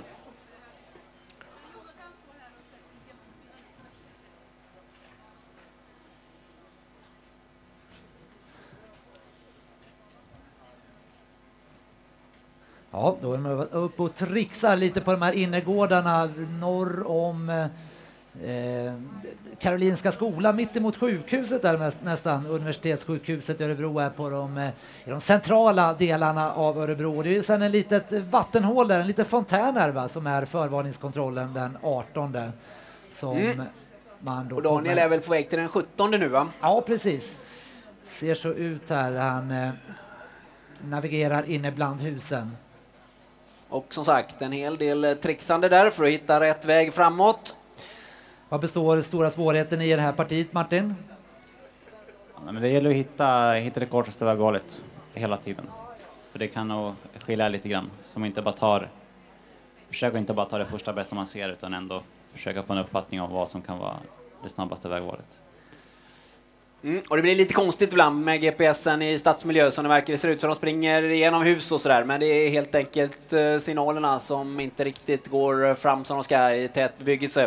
Ja, då är man uppe och trixar lite på de här innergårdarna norr om eh, Karolinska skolan, mitt emot sjukhuset där nästan, universitetssjukhuset i Örebro är på de, eh, i de centrala delarna av Örebro. Det är ju sedan en litet vattenhål där, en liten fontän här, va, som är förvarningskontrollen den artonde. Som mm. man då och Daniel kommer... är väl på väg till den sjuttonde nu, va? Ja, precis. Ser så ut här, han eh, navigerar inne bland husen. Och som sagt, en hel del trixande där för att hitta rätt väg framåt. Vad består stora svårigheten i det här partiet, Martin? Ja, men det gäller att hitta, hitta det kortaste vägvalet hela tiden. För det kan nog skilja lite grann. Som inte bara tar, försöka inte bara ta det första bästa man ser, utan ändå försöka få en uppfattning om vad som kan vara det snabbaste vägvalet. Mm, och det blir lite konstigt ibland med G P S'en i stadsmiljö, som det verkar. Det ser ut som de springer igenom hus och sådär, men det är helt enkelt eh, signalerna som inte riktigt går fram som de ska i tät bebyggelse.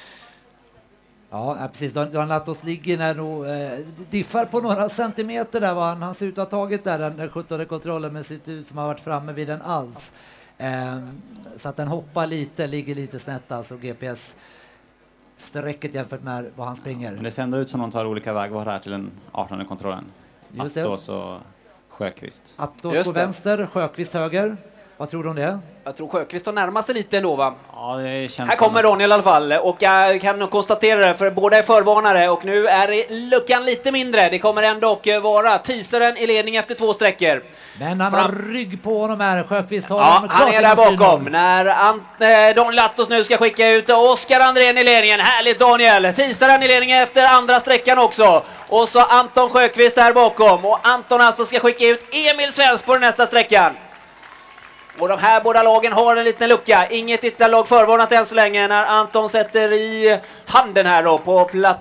Ja, precis. Don Lattos ligger när nog eh, diffar på några centimeter där, vad han, han ser ut att ha tagit där, den, den sjuttonde kontrollen, men ser ut som har varit framme vid den alls. Eh, så att den hoppar lite, ligger lite snett, alltså G P S sträcket jämfört med vad han springer. Men det ser ändå ut som de tar olika vägval här till den artonde kontrollen. Just det. Attos och Sjöqvist. Attos på vänster, Sjöqvist höger. Vad tror du om det? Jag tror Sjöqvist har närmat sig lite ändå, va? Ja, det känns. Här kommer Daniel i alla fall, och jag kan nog konstatera det, för båda är förvarnare och nu är luckan lite mindre. Det kommer ändå vara Tisaren i ledning efter två sträckor. Men han Fram... har rygg på honom här. Sjöqvist har ja, han är där bakom. När Ant eh, Daniel Lattos nu ska skicka ut Oskar Andrén i ledningen. Härligt, Daniel. Tisaren i ledningen efter andra sträckan också. Och så Anton Sjöqvist där bakom. Och Anton alltså ska skicka ut Emil Svensk på den nästa sträckan. Och de här båda lagen har en liten lucka. Inget ytterligare lag förvarnat än så länge när Anton sätter i handen här då på plattan.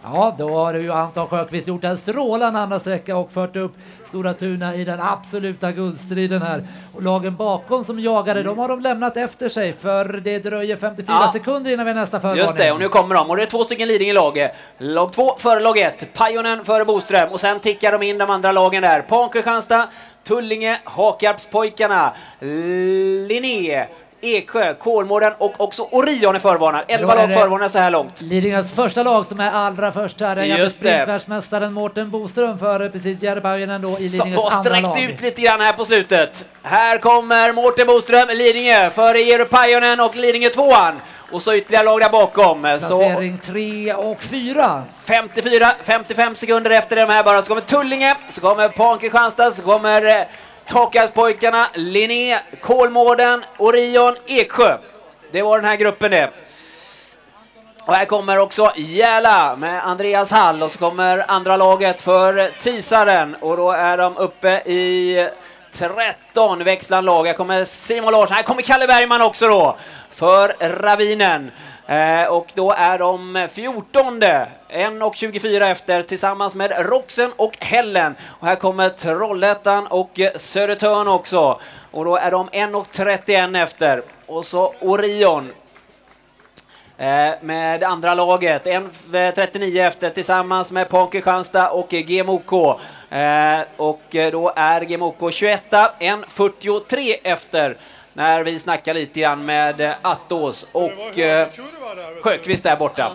Ja, då har ju Anton Sjöqvist gjort en strålande andra sträcka och fört upp Stora Tuna i den absoluta guldstriden här. Och lagen bakom som jagade, de har de lämnat efter sig för det dröjer femtiofyra ja. sekunder innan vi nästa förvarning. Just det, och nu kommer de och det är två stycken leading i laget. Lag två före lag ett, Pajonen före Boström och sen tickar de in de andra lagen där. Pankrichanstad, Tullinge, Hakarpspojkarna, Linné, Eksjö, Kolmården och också Orion är förvarnad. elva lag förvarnade så här långt. Lidingös första lag som är allra först här. Just sprintvärldsmästaren Mårten Boström för precis Jerry Pajonen då i Lidingös andra lag. Sträckt ut lite grann här på slutet. Här kommer Mårten Boström, Lidingö före Jerry Pajonen och Lidingö tvåan. Och så ytterligare lag där bakom. Placering tre och fyra. femtiofyra femtiofem sekunder efter de här bara så kommer Tullinge, så kommer Pankrichanstad, så kommer Hakarpspojkarna, Linné, Kolmården, Orion, Eksjö. Det var den här gruppen det. Och här kommer också Järla med Andreas Hall och så kommer andra laget för Tisaren och då är de uppe i tretton växlande lag. Här kommer Simon Larsson, här kommer Kalle Bergman också då för Ravinen. Eh, och då är de fjortonde, en och tjugofyra efter tillsammans med Roxen och Hällen. Och här kommer Trollhättan och Södertörn också. Och då är de en och trettioen efter. Och så Orion eh, med andra laget, en trettionio efter tillsammans med Pankrichanstad och G M O K. Eh, och då är G M O K tjugoett, en fyrtiotre efter. När vi snackar lite grann med Attås och eh, Sjöqvist där borta.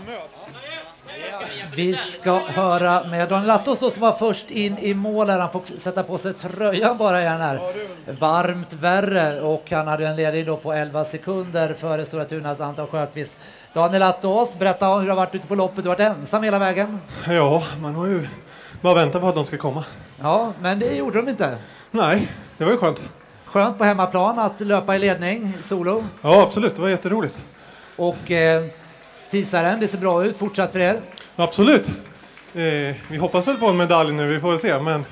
Vi ska höra med Daniel Attås då, som var först in i mål här. Han får sätta på sig tröjan bara igen här. Varmt värre och han hade en ledning då på elva sekunder före Stora Tunas Anton Sjöqvist. Daniel Attås, berätta hur du har varit ute på loppet. Du har varit ensam hela vägen. Ja, man har ju bara väntat på att de ska komma. Ja, men det gjorde de inte. Nej, det var ju skönt. Skönt på hemmaplan att löpa i ledning, solo. Ja, absolut. Det var jätteroligt. Och eh, Tisaren, det ser bra ut. Fortsatt för er? Absolut. Eh, vi hoppas väl på en medalj nu, vi får väl se. Men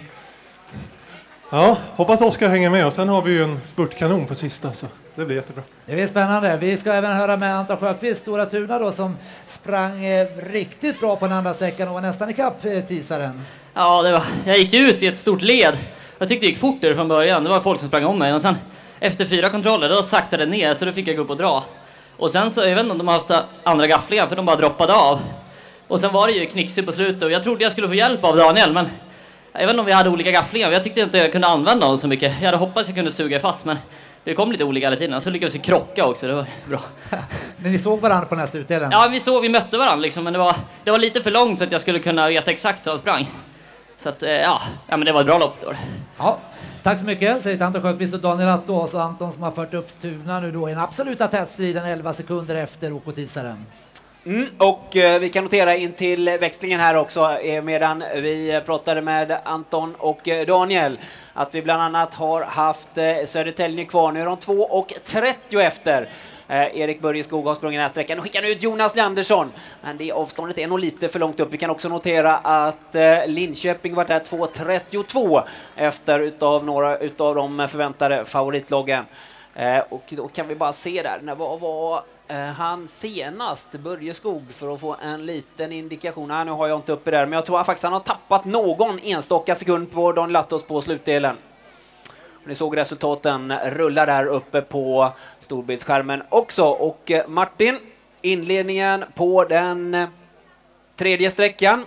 ja, hoppas Oskar hänger med. Och sen har vi ju en spurtkanon på sista, så det blir jättebra. Det blir spännande. Vi ska även höra med Anton Sjöqvist, Stora Tuna då, som sprang eh, riktigt bra på den andra sträckan och var nästan i kapp eh, Tisaren. Ja, det var, jag gick ut i ett stort led. Jag tyckte det gick fort där från början. Det var folk som sprang om mig. Och sen efter fyra kontroller då saktade det ner, så då fick jag gå upp och dra. Och sen så, jag vet inte om de har haft andra gafflingar, för de bara droppade av. Och sen var det ju knixigt på slutet och jag trodde jag skulle få hjälp av Daniel, men jag vet inte om vi hade olika gafflingar. Jag tyckte inte jag kunde använda dem så mycket. Jag hade hoppats jag kunde suga i fatt, men det kom lite olika hela tiden. Så lyckades vi krocka också, det var bra. Men ni såg varandra på nästa utdelen? Ja, vi såg, vi mötte varandra liksom, men det var, det var lite för långt för att jag skulle kunna veta exakt hur jag sprang. Så att, ja, ja, men det var ett bra lopp då. Ja, tack så mycket, säger Anton Sjöqvist och Daniel Attås och Anton som har fört upp Tuna nu då i en absoluta tätstriden elva sekunder efter O K Tisaren. Mm, och eh, vi kan notera in till växlingen här också eh, medan vi pratade med Anton och eh, Daniel att vi bland annat har haft eh, Södertälje kvar. Nu är de två och trettio efter. Eh, Erik Börjeskog har sprungit den här sträckan och skickar ut Jonas Leandersson. Men det avståndet är nog lite för långt upp. Vi kan också notera att eh, Linköping var där två trettiotvå efter utav några utav de förväntade favoritloggen. Eh, och då kan vi bara se där, när var, var eh, han senast, Börjeskog, för att få en liten indikation. Nej, nu har jag inte uppe där, men jag tror att faktiskt han har tappat någon enstaka sekund på Daniel Attås på slutdelen. Ni såg resultaten rulla där uppe på storbildsskärmen också. Och eh, Martin, inledningen på den eh, tredje sträckan.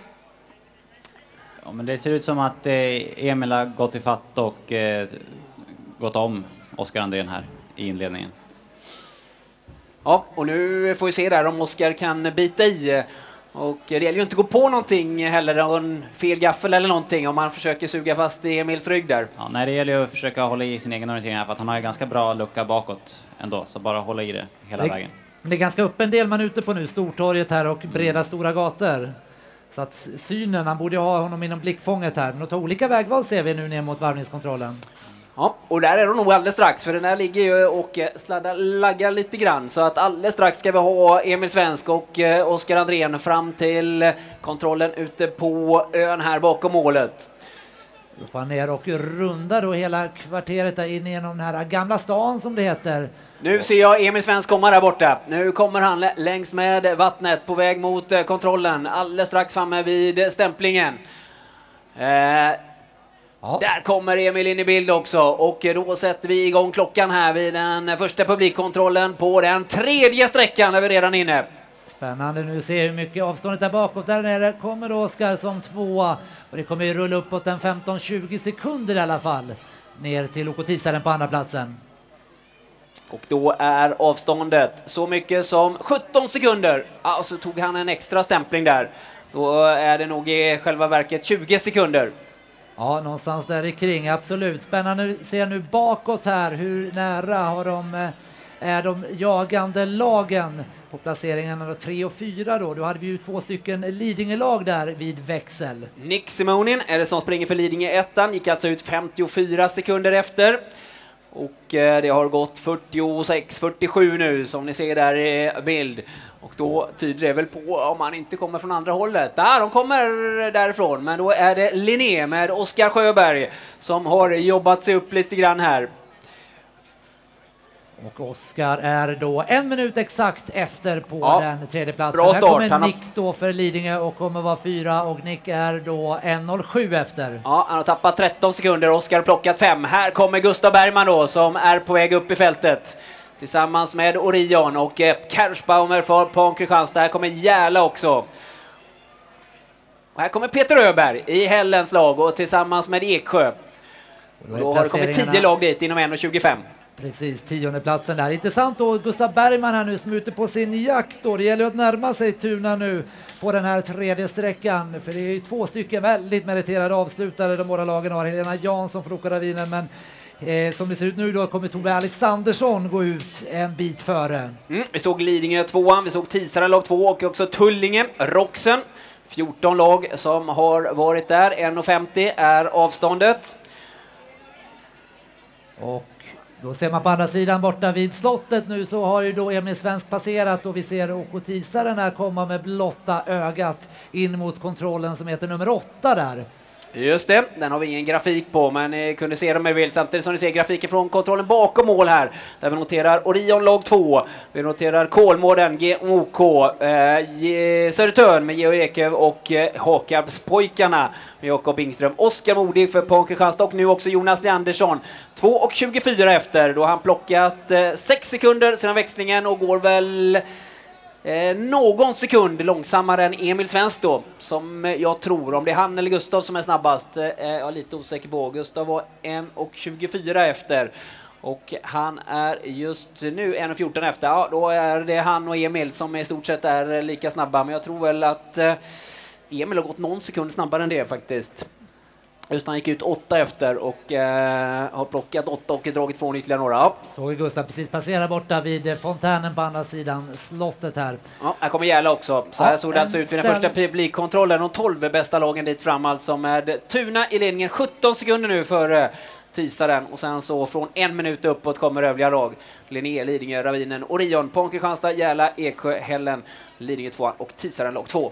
Ja, men det ser ut som att eh, Emil har gått i fatt och eh, gått om Oskar Andrén här i inledningen. Ja, och nu får vi se där om Oskar kan bita i. Och det gäller ju inte att gå på någonting heller, en fel gaffel eller någonting om man försöker suga fast i Emils rygg där. Ja, nej, det gäller ju att försöka hålla i sin egen orientering här, för att han har ju ganska bra lucka bakåt ändå, så bara hålla i det hela det, vägen. Det är ganska öppen del man är ute på nu, Stortorget här och breda stora gator. Så att synen, man borde ha honom inom blickfånget här, men att ta olika vägval ser vi nu ner mot varvningskontrollen. Ja, och där är de nog alldeles strax, för den här ligger ju och sladdar, laggar lite grann. Så att alldeles strax ska vi ha Emil Svensk och eh, Oskar Andrén fram till kontrollen ute på ön här bakom målet. Då får han ner och runda då hela kvarteret där in genom den här gamla stan som det heter. Nu ser jag Emil Svensk komma där borta. Nu kommer han längs med vattnet på väg mot eh, kontrollen. Alldeles strax framme vid stämplingen. Eh, Ja. Där kommer Emil in i bild också. Och då sätter vi igång klockan här vid den första publikkontrollen på den tredje sträckan där vi redan inne. Spännande nu se hur mycket avståndet där bakåt. Där nere kommer då Oskar som tvåa. Och det kommer ju rulla uppåt en femton tjugo sekunder i alla fall. Ner till lokotisaren på andra platsen. Och då är avståndet så mycket som sjutton sekunder. Ja, så tog han en extra stämpling där. Då är det nog i själva verket tjugo sekunder. Ja, någonstans där i kring, absolut. Spännande att se nu bakåt här. Hur nära har de, är de jagande lagen på placeringarna tre och fyra då. Då hade vi ju två stycken Lidingö-lag där vid växel. Nick Simonin är det som springer för Lidingö ettan. Gick alltså ut femtiofyra sekunder efter. Och eh, det har gått fyrtiosex fyrtiosju nu som ni ser där i bild. Och då tyder det väl på om man inte kommer från andra hållet. Där, de kommer därifrån. Men då är det Linné med Oskar Sjöberg som har jobbat sig upp lite grann här. Och Oskar är då en minut exakt efter på Ja, den tredje platsen. bra Här start. kommer Han har- Nick då för Lidingö och kommer vara fyra. Och Nick är då en noll sju efter. Ja, han har tappat tretton sekunder. Oskar har plockat fem. Här kommer Gustav Bergman då som är på väg upp i fältet. Tillsammans med Orion och eh, Kerschbaumer för Pan Kristianstad. Här kommer Järla också. Och här kommer Peter Öberg i Hällens lag och tillsammans med Eksjö. Och Och då har det kommit placeringarna- tio lag dit inom en tjugofem. Precis, tionde platsen där. Intressant då, Gustav Bergman här nu som är ute på sin jakt då. Det gäller att närma sig Tuna nu på den här tredje sträckan. För det är ju två stycken väldigt meriterade avslutare de båda lagen har. Helena Jansson från Ravinen, men eh, som det ser ut nu då kommer Tove Alexandersson gå ut en bit före. Mm, vi såg Lidingö tvåan, vi såg Tisaren lag två och också Tullinge, Roxen. fjorton lag som har varit där. en femtio är avståndet. Och då ser man på andra sidan borta vid slottet nu så har ju då Emil Svensk passerat och vi ser O K Tisaren här komma med blotta ögat in mot kontrollen som heter nummer åtta där. Just det, den har vi ingen grafik på men ni kunde se dem i bild samtidigt som ni ser grafiken från kontrollen bakom mål här. Där vi noterar Orion lag två, vi noterar Kolmården, G O K, eh, Södertörn med Georg Ekev och eh, Hakabspojkarna med Jakob Ingström. Oskar Modig för Pan Kristianstad och nu också Jonas Leandersson. två och tjugofyra efter, då har han plockat eh, sex sekunder sedan växlingen och går väl Eh, någon sekund långsammare än Emil Svensk då, som jag tror, om det är han eller Gustav som är snabbast, eh, jag är lite osäker på. Gustav var en och tjugofyra efter och han är just nu en och fjorton efter. Ja, då är det han och Emil som i stort sett är lika snabba, men jag tror väl att eh, Emil har gått någon sekund snabbare än det faktiskt. Just han gick ut åtta efter och eh, har plockat åtta och dragit från ytterligare några. Ja. Så Gustav precis passera borta vid fontänen på andra sidan slottet här. Ja, här kommer Järla också. Så här Ja, såg det alltså en ut vid den ställ- första publikkontrollen. De tolv bästa lagen dit fram alltså med Tuna i ledningen. sjutton sekunder nu för eh, tisdagen. Och sen så från en minut uppåt kommer övriga lag. Linné, Lidingö, Ravinen, Orion, Pan Kristianstad, Järla, Eksjö, Hällen, Lidingö två och tisdagen lag två.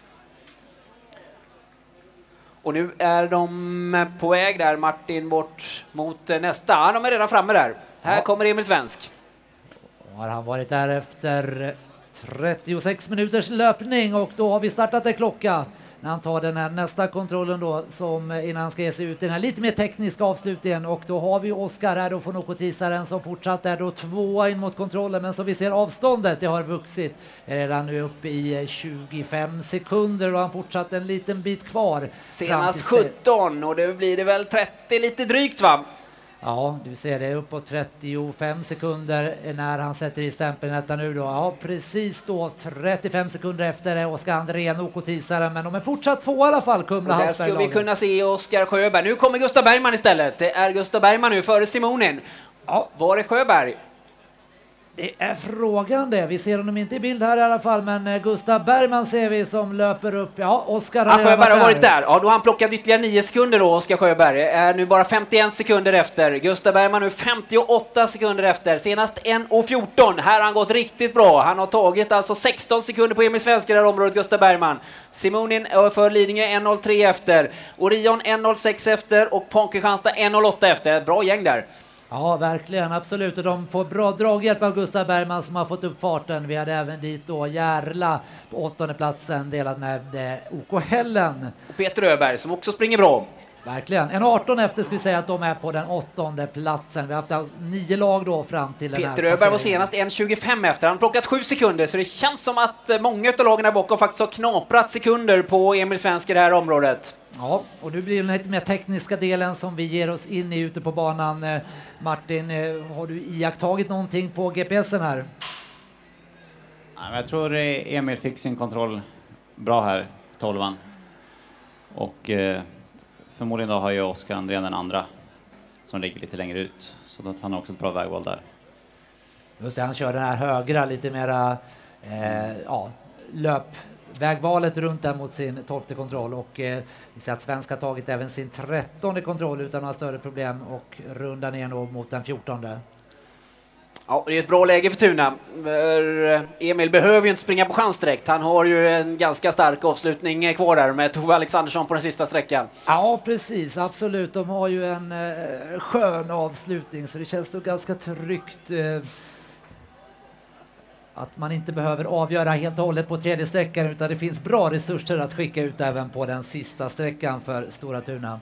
Och nu är de på väg där, Martin, bort mot eh, nästa. Ja, de är redan framme där. Här Ja. kommer Emil Svensk. Och har han varit där efter trettiosex minuters löpning och då har vi startat en klocka när han tar den här nästa kontrollen då som innan han ska ge sig ut i den här lite mer tekniska avslutningen och då har vi Oskar här då från O K Tisaren som fortsatt är då tvåa in mot kontrollen men som vi ser avståndet det har vuxit redan nu upp i tjugofem sekunder och han fortsatt en liten bit kvar. Senast fram till- sjutton och det blir det väl trettio lite drygt va? Ja, du ser det uppåt trettiofem sekunder när han sätter i stämpeln detta nu då. Ja, precis då trettiofem sekunder efter är Oskar Andrén O K Tisaren, men de är fortsatt två i alla fall, Kumla Och där skulle vi Hallsberg-lagen. kunna se Oskar Sjöberg. Nu kommer Gustav Bergman istället. Det är Gustav Bergman nu före Simonin. Ja, var är Sjöberg? Det är frågan det. Vi ser honom inte i bild här i alla fall, men Gustav Bergman ser vi som löper upp. Ja, Oskar har ja, Sjöberg har varit där. Ja, då har han plockat ytterligare nio sekunder då, Oskar Sjöberg. Är nu bara femtioen sekunder efter. Gustav Bergman nu femtioåtta sekunder efter. Senast en fjorton. Här har han gått riktigt bra. Han har tagit alltså sexton sekunder på Emil Svensk i det här området, Gustav Bergman. Simonin för Lidingö en noll tre efter. Orion en noll sex efter och Pon Kristianstad en noll åtta efter. Bra gäng där. Ja, verkligen, absolut. Och de får bra draghjälp av Gustav Bergman som har fått upp farten. Vi hade även dit då Järla på åttonde platsen delat med O K Hällen. Och Peter Öberg som också springer bra. Verkligen. En arton efter ska vi säga att de är på den åttonde platsen. Vi har haft nio lag då fram till den här Peter Öberg var senast en tjugofem efter. Han har plockat sju sekunder, så det känns som att många av lagen här bakom faktiskt har knaprat sekunder på Emil Svensk i det här området. Ja, och nu blir det lite mer tekniska delen som vi ger oss in i ute på banan. Martin, har du iakttagit någonting på G P S'en här? Ja, jag tror Emil fick sin kontroll bra här, tolvan. Och eh, förmodligen då har ju Oskar Andrén den andra som ligger lite längre ut. Så att han har också ett bra vägval där. Just det, han kör den här högra lite mera eh, ja, löpvägvalet runt där mot sin tolfte kontroll. Och eh, vi ser att Svenska har tagit även sin trettonde kontroll utan några större problem och rundar ner då mot den fjortonde. Ja, det är ett bra läge för Tuna. Emil behöver ju inte springa på chans direkt. Han har ju en ganska stark avslutning kvar där med Tove Alexandersson på den sista sträckan. Ja, precis. Absolut. De har ju en eh, skön avslutning så det känns då ganska tryggt eh, att man inte behöver avgöra helt och hållet på tredje sträckan utan det finns bra resurser att skicka ut även på den sista sträckan för Stora Tuna.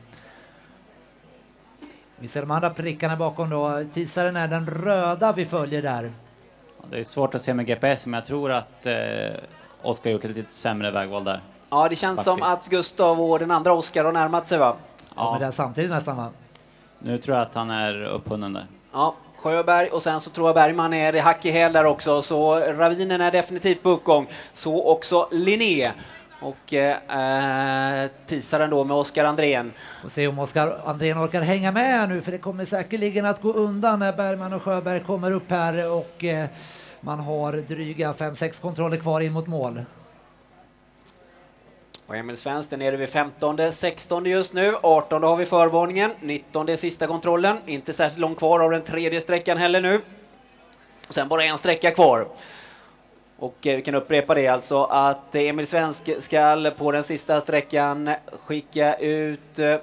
Vi ser de andra prickarna bakom då. Tisaren är den röda vi följer där. Det är svårt att se med G P S, men jag tror att eh, Oskar gjort ett lite sämre vägval där. Ja, det känns Faktiskt. som att Gustav och den andra Oskar har närmat sig, va? Ja, Ja, men det är samtidigt nästan, va? nu tror jag att han är upphunnen där. Ja, Sjöberg och sen så tror jag Bergman är i hack i häl där också. Så Ravinen är definitivt på uppgång. Så också Linné. Och eh, tisaren då med Oskar Andrén. Och se om Oskar Andrén orkar hänga med nu för det kommer säkerligen att gå undan när Bergman och Sjöberg kommer upp här och eh, man har dryga fem sex kontroller kvar in mot mål. Och Emil Svensk är nere vid femtonde, sextonde just nu. artonde har vi förvarningen. nittonde är sista kontrollen. Inte särskilt långt kvar av den tredje sträckan heller nu. Och sen bara en sträcka kvar. Och eh, vi kan upprepa det alltså att Emil Svensk ska på den sista sträckan skicka ut eh,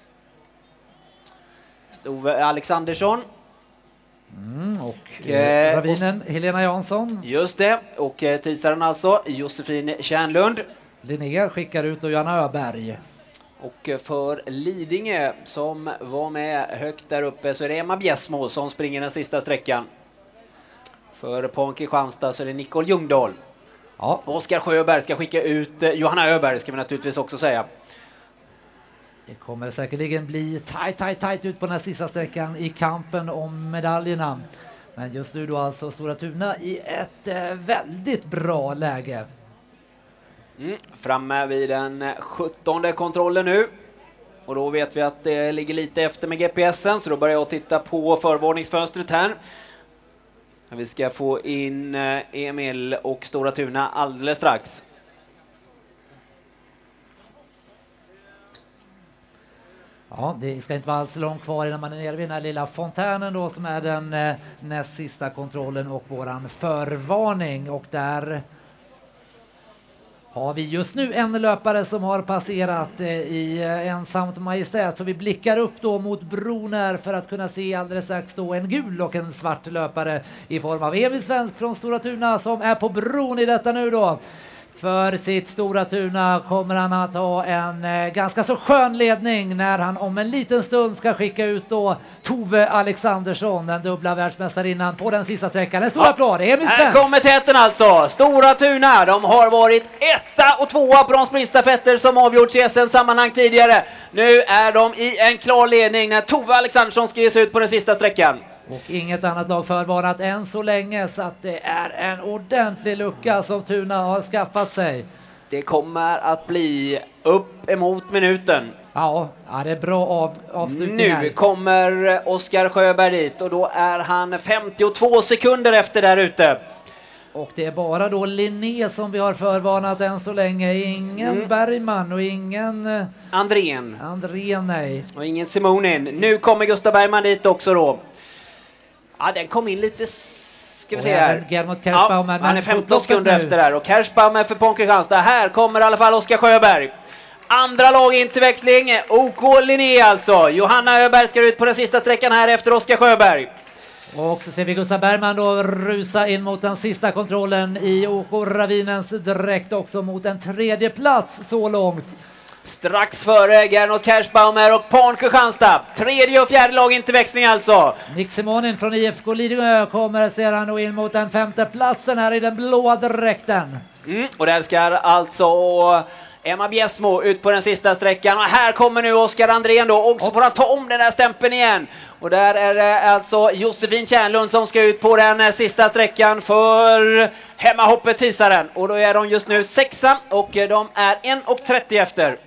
Ove Alexandersson. Mm, och eh, eh, Ravinen, Helena Jansson. Just det, och eh, tisaren alltså Josefin Kärnlund. Linnea skickar ut och Johanna Öberg. Och för Lidingö som var med högt där uppe så är det Emma Bjäsmo som springer den sista sträckan. För Pon Kristianstad så är det Nicole Ljungdahl. Ja. Oskar Sjöberg ska skicka ut eh, Johanna Öberg ska vi naturligtvis också säga. Det kommer säkerligen bli tajt, tajt, tajt ut på den här sista sträckan i kampen om medaljerna. Men just nu då alltså Stora Tuna i ett eh, väldigt bra läge. Mm, framme vid den sjuttonde kontrollen nu. Och då vet vi att det ligger lite efter med G P S'en så då börjar jag titta på förvarningsfönstret här. Vi ska få in Emil och Stora Tuna alldeles strax. Ja, det ska inte vara alls långt kvar innan man är nere vid den här lilla fontänen då som är den eh, näst sista kontrollen och våran förvarning. Och där har vi just nu en löpare som har passerat eh, i eh, ensamt majestät. Så vi blickar upp då mot bron här för att kunna se alldeles strax då en gul och en svart löpare i form av Emil Svensk från Stora Tuna som är på bron i detta nu då. För sitt Stora Tuna kommer han att ha en eh, ganska så skön ledning när han om en liten stund ska skicka ut då Tove Alexandersson, den dubbla världsmästarinnan på den sista sträckan. En stor Ja. applåd, Emil Svensk. Här kommer täten alltså. Stora Tuna, de har varit etta och tvåa på de sprintstafetter som avgjorts i S M-sammanhang tidigare. Nu är de i en klar ledning när Tove Alexandersson ska ge sig ut på den sista sträckan. Och inget annat lag förvarnat än så länge så att det är en ordentlig lucka som Tuna har skaffat sig. Det kommer att bli upp emot minuten. Ja, ja, det är bra av, avslutning Nu här. kommer Oskar Sjöberg dit och då är han femtiotvå sekunder efter där ute. Och det är bara då Linné som vi har förvarnat än så länge. Ingen Mm. Bergman och ingen eh, Andrén Andrén, nej. och ingen Simonin. Nu kommer Gustav Bergman dit också då. Ja, den kom in lite... Ska vi Och se även här. Germot Ja, Kershbaum, han men är femton upploppet sekunder nu. efter där. Och Kershbaum för Pon Kristianstad. Här kommer i alla fall Oskar Sjöberg. Andra lag in till växling. O K Linné alltså. Johanna Öberg ska ut på den sista sträckan här efter Oskar Sjöberg. Och så ser vi Gustav Bergman då rusa in mot den sista kontrollen i O K Ravinens direkt också mot en tredje plats så långt. Strax före Gernot Kershbaumer och Pon Kristianstad. Tredje och fjärde lag in till växling alltså. Nick Simonin från I F K Lidingö kommer sedan då in mot den femte platsen här i den blåa dräkten. Mm, och där ska alltså Emma Bjäsmo ut på den sista sträckan. Och här kommer nu Oskar Andrén då. Och så får han ta om den där stämpeln igen. Och där är det alltså Josefin Tjärnlund som ska ut på den sista sträckan för hemmahoppet Tisaren. Och då är de just nu sexa och de är en och trettio efter.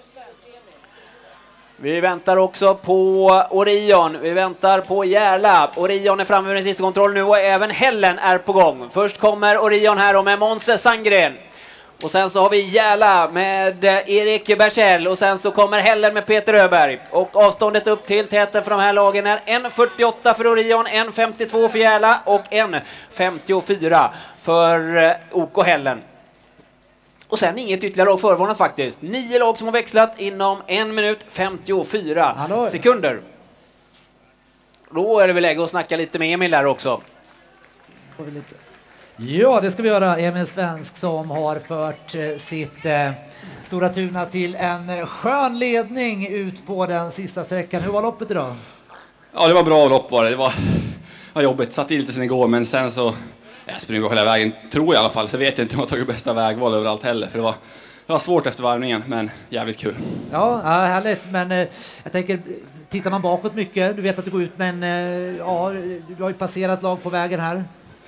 Vi väntar också på Orion, vi väntar på Järla. Orion är framme vid den sista kontrollen nu och även Hellen är på gång. Först kommer Orion här och med Måns Sandgren. Och sen så har vi Järla med Erik Bergsell och sen så kommer Hellen med Peter Öberg. Och avståndet upp till täten för de här lagen är en fyrtioåtta för Orion, en femtiotvå för Järla och en femtiofyra för O K Hellen. Och sen inget ytterligare lag förvarnat faktiskt. Nio lag som har växlat inom en minut femtiofyra Hallå. sekunder. Då är det väl läge att snacka lite med Emil där också. Får vi lite. Ja, det ska vi göra. Emil Svensk som har fört eh, sitt eh, Stora Tuna till en skön ledning ut på den sista sträckan. Hur var loppet idag? Ja, det var bra lopp var det. Det var, var jobbigt. Satt i lite sen igår, men sen så... Jag springer hela vägen, tror jag i alla fall. Så vet jag inte om jag tagit bästa vägval överallt heller. För det var, det var svårt efter varvningen, men jävligt kul. Ja, ja härligt. Men eh, jag tänker, tittar man bakåt mycket, du vet att du går ut, men eh, ja, du har ju passerat lag på vägen här.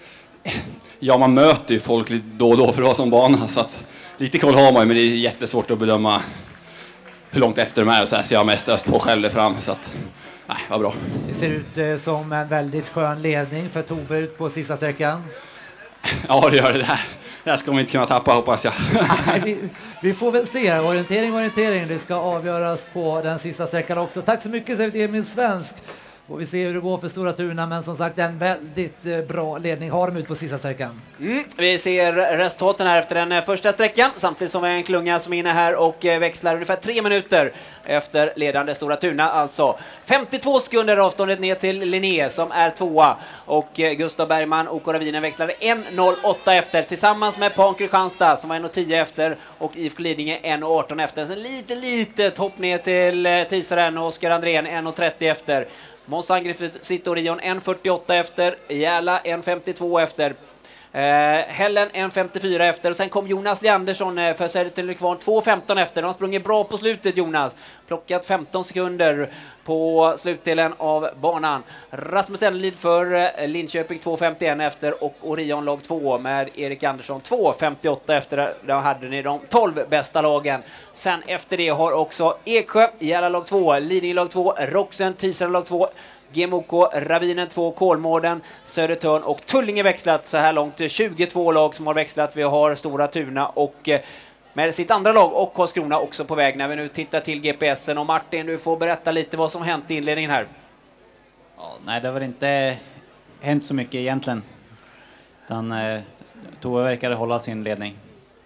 Ja, man möter ju folk lite då och då för att vara som bana. Så att, lite koll har man ju, men det är jättesvårt att bedöma hur långt efter de är. Och så här ser jag mest öst på själv där fram. Så att, nej, vad bra. Det ser ut eh, som en väldigt skön ledning för Tove ut på sista sträckan. Ja, det gör det där. Det här ska man inte kunna tappa, hoppas jag. Nej, vi, vi får väl se. Orientering, orientering. Det ska avgöras på den sista sträckan också. Tack så mycket, säger vi till Emil Svensk. Får vi se hur det går för Stora Tuna, men som sagt en väldigt eh, bra ledning har de ut på sista sträckan. Mm, vi ser resultaten här efter den eh, första sträckan, samtidigt som vi har en klunga som är inne här och eh, växlar ungefär tre minuter efter ledande Stora Tuna. Alltså femtiotvå sekunder avståndet ner till Linné som är tvåa och eh, Gustav Bergman och Koravinen växlade en noll åtta efter tillsammans med Pon Kristianstad som var en tio efter och I F K Lidingö en arton efter. Sen lite litet hopp ner till eh, Tisaren och Oskar Andrén en trettio efter. Måns Angriff sitter Orion en fyrtioåtta efter, Järla en femtiotvå efter, eh, Hellen en femtiofyra efter och sen kom Jonas Leandersson eh, för Södertälje Kvarn två femton efter. De har sprungit bra på slutet, Jonas. Plockat femton sekunder på slutdelen av banan. Rasmus Enlid för eh, Linköping två femtioen efter och Orion lag två med Erik Andersson två femtioåtta efter. Där hade ni de tolv bästa lagen. Sen efter det har också Eksjö, Järla lag två, Lidingö lag två, Roxen, Tisaren lag två, G M O K, Ravinen två, Kolmården, Södertörn och Tullinge växlat så här långt. tjugotvå lag som har växlat. Vi har Stora Tuna och eh, med sitt andra lag och Karlskrona också på väg när vi nu tittar till G P S'en. Och Martin, du får berätta lite vad som hänt i inledningen här. Ja, nej, det har väl inte hänt så mycket egentligen. Utan eh, Tove verkade hålla sin ledning.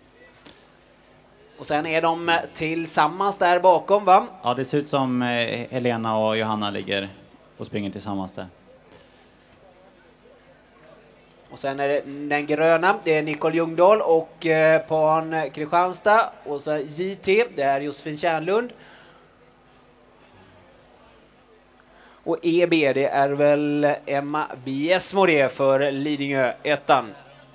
Och sen är de tillsammans där bakom, va? Ja, det ser ut som eh, Helena och Johanna ligger och springer tillsammans där. Och sen är det den gröna, det är Nicole Ljungdahl och eh, Pon Kristianstad. Och så J T, det är Josefin Tjärnlund. Och E B, det är väl Emma Bjäsmo det för Lidingö ettan.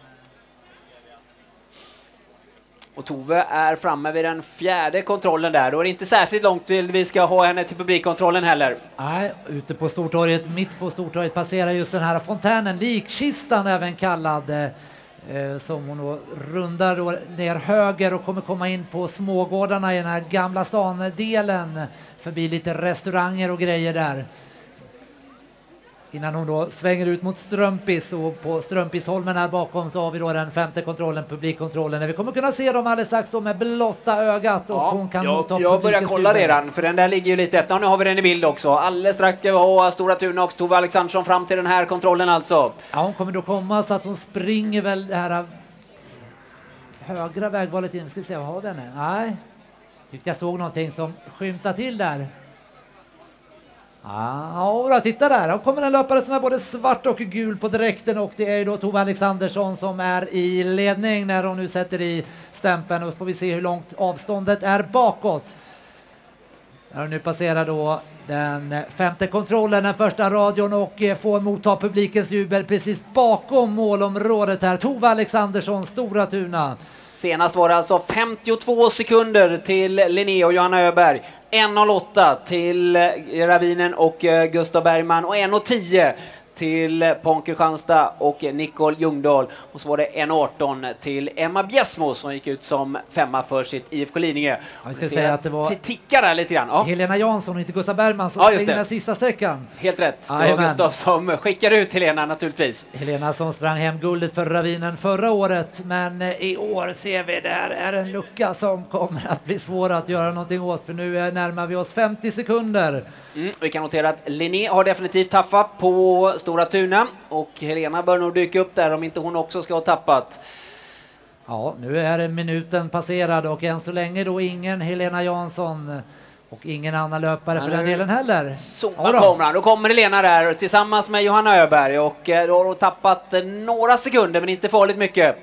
Och Tove är framme vid den fjärde kontrollen där. Då är det inte särskilt långt till vi ska ha henne till publikkontrollen heller. Nej, ute på Stortorget, mitt på Stortorget passerar just den här fontänen, likkistan även kallad. eh, som hon då rundar då ner höger och kommer komma in på smågårdarna i den här Gamla stan-delen förbi lite restauranger och grejer där. Innan hon då svänger ut mot Strömpis, och på Strömpisholmen här bakom så har vi då den femte kontrollen, publikkontrollen. Vi kommer kunna se dem alldeles strax då med blotta ögat, och Ja, hon kan jag, motta jag börjar publikens kolla jubel. redan, för den där ligger ju lite efter. Ja, nu har vi den i bild också. Alldeles strax ska vi ha Stora Tuna och Tove Alexandersson fram till den här kontrollen alltså. Ja, hon kommer då komma så att hon springer väl det här högra vägvalet in. Ska vi se, vad har den här? Nej, tyckte jag såg någonting som skymtade till där. Ja, då, titta där. Då kommer en löpare som är både svart och gul på dräkten, och det är ju då Tove Alexandersson som är i ledning när hon nu sätter i stämpeln, och får vi se hur långt avståndet är bakåt. Där nu passerar då den femte kontrollen, den första radion, och får motta publikens jubel precis bakom målområdet här. Tove Alexandersson, Stora Tuna. Senast var det alltså femtiotvå sekunder till Linné och Johanna Öberg. en noll åtta till Ravinen och Gustav Bergman, och en tio till Pån Kristianstad och Nicole Ljungdahl. Och så var det en arton till Emma Bjäsmo som gick ut som femma för sitt I F K Lidingö. Ja, vi ska säga att det var tickar där lite grann. Ja. Helena Jansson och inte Gustav Bergman som Ja, just springer det. den sista sträckan. Helt rätt. Det Jajamän. var Gustav som skickade ut Helena naturligtvis. Helena som sprang hem guldet för Ravinen förra året, men i år ser vi där är en lucka som kommer att bli svår att göra någonting åt, för nu närmar vi oss femtio sekunder. Mm, vi kan notera att Linné har definitivt tappat på Stora Tuna, och Helena bör nog dyka upp där om inte hon också ska ha tappat. Ja, nu är minuten passerad, och än så länge då ingen Helena Jansson och ingen annan löpare Ja, för den nu delen heller. Zoomar kameran, då kommer Helena där tillsammans med Johanna Öberg, och eh, då har hon tappat eh, några sekunder, men inte farligt mycket.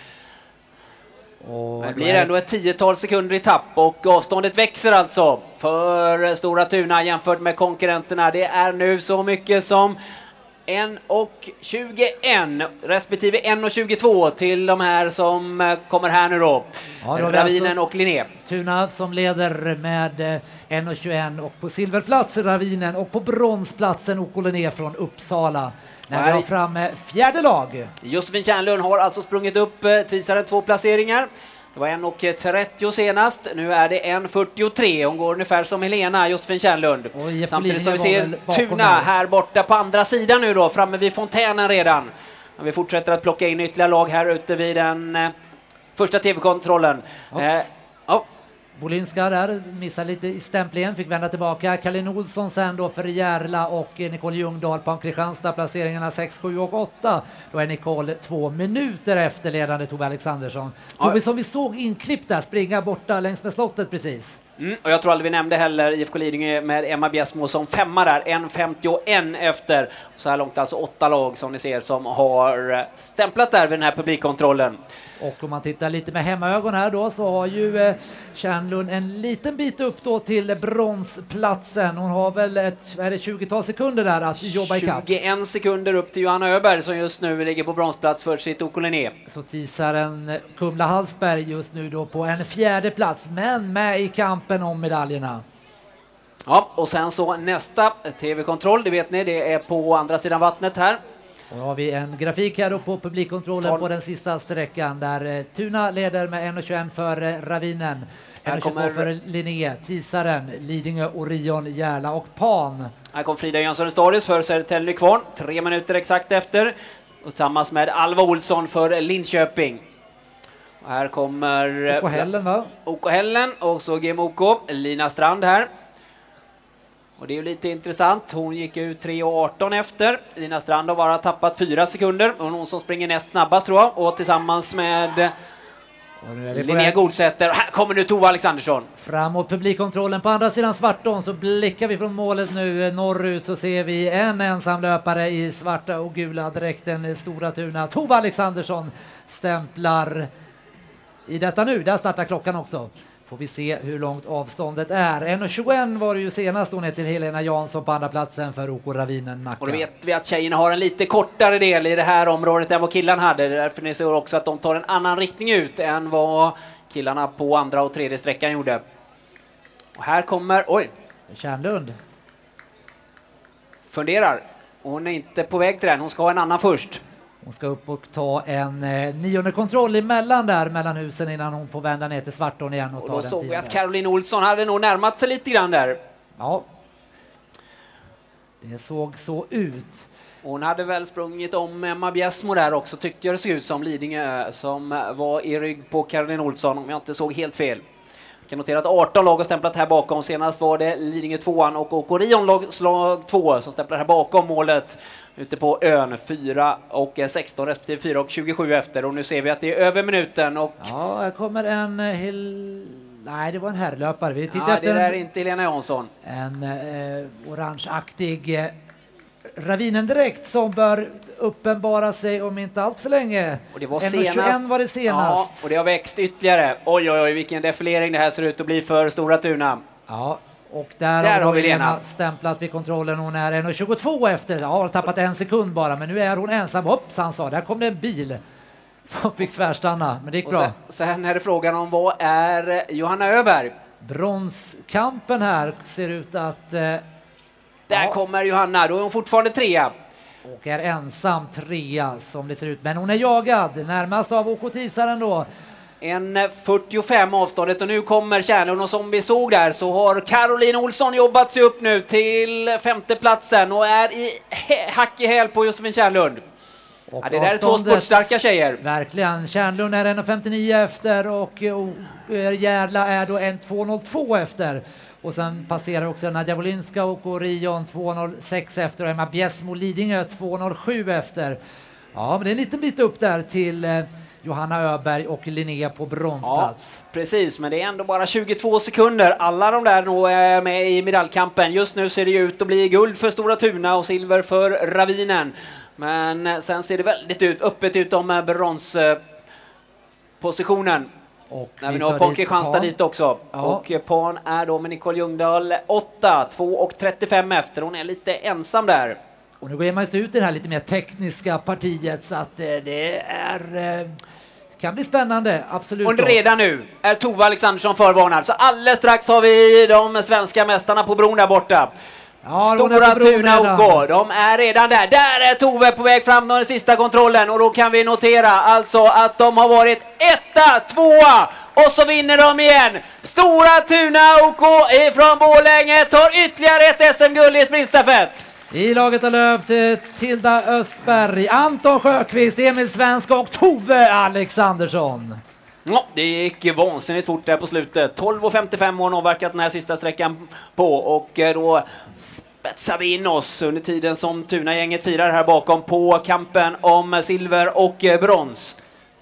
Och Det blir ändå ett tiotal sekunder i tapp, och avståndet växer alltså för Stora Tuna jämfört med konkurrenterna. Det är nu så mycket som en och tjugoen respektive en och tjugotvå till de här som eh, kommer här nu då. Ja, då har vi Ravinen alltså och Linné. Tuna som leder med eh, en och tjugoen, och på silverplats Ravinen, och på bronsplatsen O K Linné från Uppsala. När vi Nej. har framme fjärde lag. Josefin Tjärnlund har alltså sprungit upp eh, tisaren två placeringar. Det var en och trettio senast, nu är det en fyrtiotre. Hon går ungefär som Helena, Josefin Tjärnlund. Och Jeppe Samtidigt som vi Lidingö var ser väl bakom Tuna här. här borta på andra sidan nu då, framme vid fontänen redan. Vi fortsätter att plocka in ytterligare lag här ute vid den eh, första tv-kontrollen. Eh, ja. Bolinska där missar lite i stämplingen, fick vända tillbaka. Karin Olsson sen då för Järla, och Nicole Ljungdahl på Kristianstad, placeringarna sex, sju och åtta. Då är Nicole två minuter efter ledande Tove Alexandersson. Ja. Tove som vi såg inklippt där, springa borta längs med slottet precis. Mm, och jag tror aldrig vi nämnde heller I F K Lidingö med Emma Bjäsmo som femma där, en femtioen efter. Så här långt alltså åtta lag som ni ser som har stämplat där vid den här publikkontrollen. Och om man tittar lite med hemmaögon här då, så har ju eh, Tjärnlund en liten bit upp då till bronsplatsen. Hon har väl ett, vad är det, tjugotal sekunder där att jobba ikapp. tjugoen sekunder upp till Johanna Öberg som just nu ligger på bronsplats för sitt O K Linné. Så tisar en Kumla Hallsberg just nu då på en fjärde plats, men med i kampen om medaljerna. Ja, och sen så nästa tv-kontroll, det vet ni, det är på andra sidan vattnet här. Och då har vi en grafik här då på publikkontrollen Tar- på den sista sträckan där eh, Tuna leder med en tjugoen för eh, Ravinen, Här en tjugotvå kommer- för Linné, Tisaren, Lidingö, Orion, Järla och Pan. Här kom Frida Jönsson Stadius för Södertälje Nykvarn, tre minuter exakt efter. Och tillsammans med Alva Olsson för Linköping. Och här kommer Och på Hällen va? O K Hällen och så G M O K, Lina Strand här. Och det är ju lite intressant, hon gick ut tre arton efter. Lina Strand har bara tappat fyra sekunder. Hon är hon som springer näst snabbast tror jag. Och tillsammans med Och nu är vi på Linnea väg Godsätter. Här kommer nu Tove Alexandersson. framåt publikkontrollen på andra sidan Svartån, så blickar vi från målet nu norrut, så ser vi en ensam löpare i svarta och gula dräkten, Stora Tuna. Tove Alexandersson stämplar i detta nu. Där startar klockan också. Får vi se hur långt avståndet är. en tjugoen var det ju senast, hon är till Helena Jansson på andra platsen för O K Ravinen Nacka. Och då vet vi att tjejerna har en lite kortare del i det här området än vad killarna hade. Det är därför ni ser också att de tar en annan riktning ut än vad killarna på andra och tredje sträckan gjorde. Och här kommer, oj, Tjärnlund. funderar. Hon är inte på väg till den, hon ska ha en annan först. Hon ska upp och ta en eh, nionde kontroll emellan där mellan husen innan hon får vända ner till Svartån igen och, Och ta då den såg vi tiden. att Caroline Olsson hade nog närmat sig lite grann där. Ja. Det såg så ut. Hon hade väl sprungit om Emma Bjäsmo där också, tyckte jag det såg ut som. Lidingö som var i rygg på Caroline Olsson, om jag inte såg helt fel. Jag kan notera att arton lag har stämplat här bakom. Senast var det Lidingö tvåan och O K Orion lag, slag två som stämplar här bakom målet ute på ön. fyra och sexton respektive fyra och tjugosju efter. Och nu ser vi att det är över minuten. Och Ja, här kommer en hel... Nej, det var en herrlöpare. Vi tittar ja, efter det där är en, inte Helena Jansson. en eh, orangeaktig eh, Ravinen direkt som bör uppenbara sig om inte allt för länge. Och det var en tjugoett senast. var det senast. Ja, och det har växt ytterligare. Oj, oj, oj, vilken defilering det här ser ut att bli för Stora Tuna. Ja, och där, Där har, har vi Lena Lena. stämplat vid kontrollen. Hon är en tjugotvå efter. Ja, har tappat en sekund bara, men nu är hon ensam. Hoppsan sa, där kom det en bil som fick tvärstanna, men det gick Och bra. sen, sen är det frågan om vad är Johanna Öberg? Bronskampen här ser ut att... Eh, Där ja. kommer Johanna, då är hon fortfarande trea. och är ensam trea som det ser ut. Men hon är jagad, närmast av O K Tisaren då. En fyrtiofem avståndet och nu kommer kärnan och som vi såg där så har Caroline Olsson jobbat sig upp nu till femteplatsen och är i hack i häl på Josefin Kärnlund. Och Ja, det där är två avståndet- spurtstarka tjejer. Verkligen. Kärnlund är en femtionio efter och uh, Järla är då en två noll två efter. Och sen passerar också Nadja Wolinska och Orion två noll sex efter och Emma Bjäsmo Lidingö två noll sju efter. Ja, men det är en liten bit upp där till uh, Johanna Öberg och Linnea på bronsplats. Ja, precis, men det är ändå bara tjugotvå sekunder. Alla de där nog är med i medaljkampen. Just nu ser det ut att bli guld för Stora Tuna och silver för Ravinen. Men sen ser det väldigt ut, öppet ut om bronspositionen. Och När vi vi nu har tar Pan dit Kristianstad Pan. dit också. Ja. Och Pan är då med Nicole Ljungdahl åtta, två och trettiofem efter. Hon är lite ensam där. Och nu går man ut i det här lite mer tekniska partiet så att eh, det är... Eh, kan bli spännande, absolut. Och då. redan nu är Tove Alexandersson förvarnad. Så alldeles strax har vi de svenska mästarna på bron där borta. Ja, hon är Stora på bron Tuna redan. O K, de är redan där. Där är Tove på väg fram med den sista kontrollen och då kan vi notera alltså att de har varit etta, tvåa och så vinner de igen. Stora Tuna O K ifrån Borlänge tar ytterligare ett S M-guld i sprintstafett. I laget har löpt eh, Tilda Östberg, Anton Sjöqvist, Emil Svenska och Tove Alexandersson. Ja, det gick vansinnigt fort där på slutet. tolv och femtiofem har hon avverkat den här sista sträckan på och eh, då spetsar vi in oss under tiden som Tuna-gänget firar här bakom på kampen om silver och eh, brons.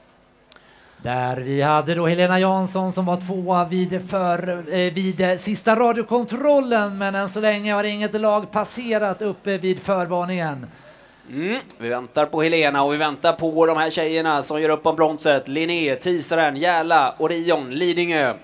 Där vi hade då Helena Jansson som var tvåa vid, för, eh, vid eh, sista radiokontrollen, men än så länge har inget lag passerat uppe vid förvarningen. Mm, vi väntar på Helena och vi väntar på de här tjejerna som gör upp om bronset. Linné, Tisaren, Järla, Orion, Lidingö.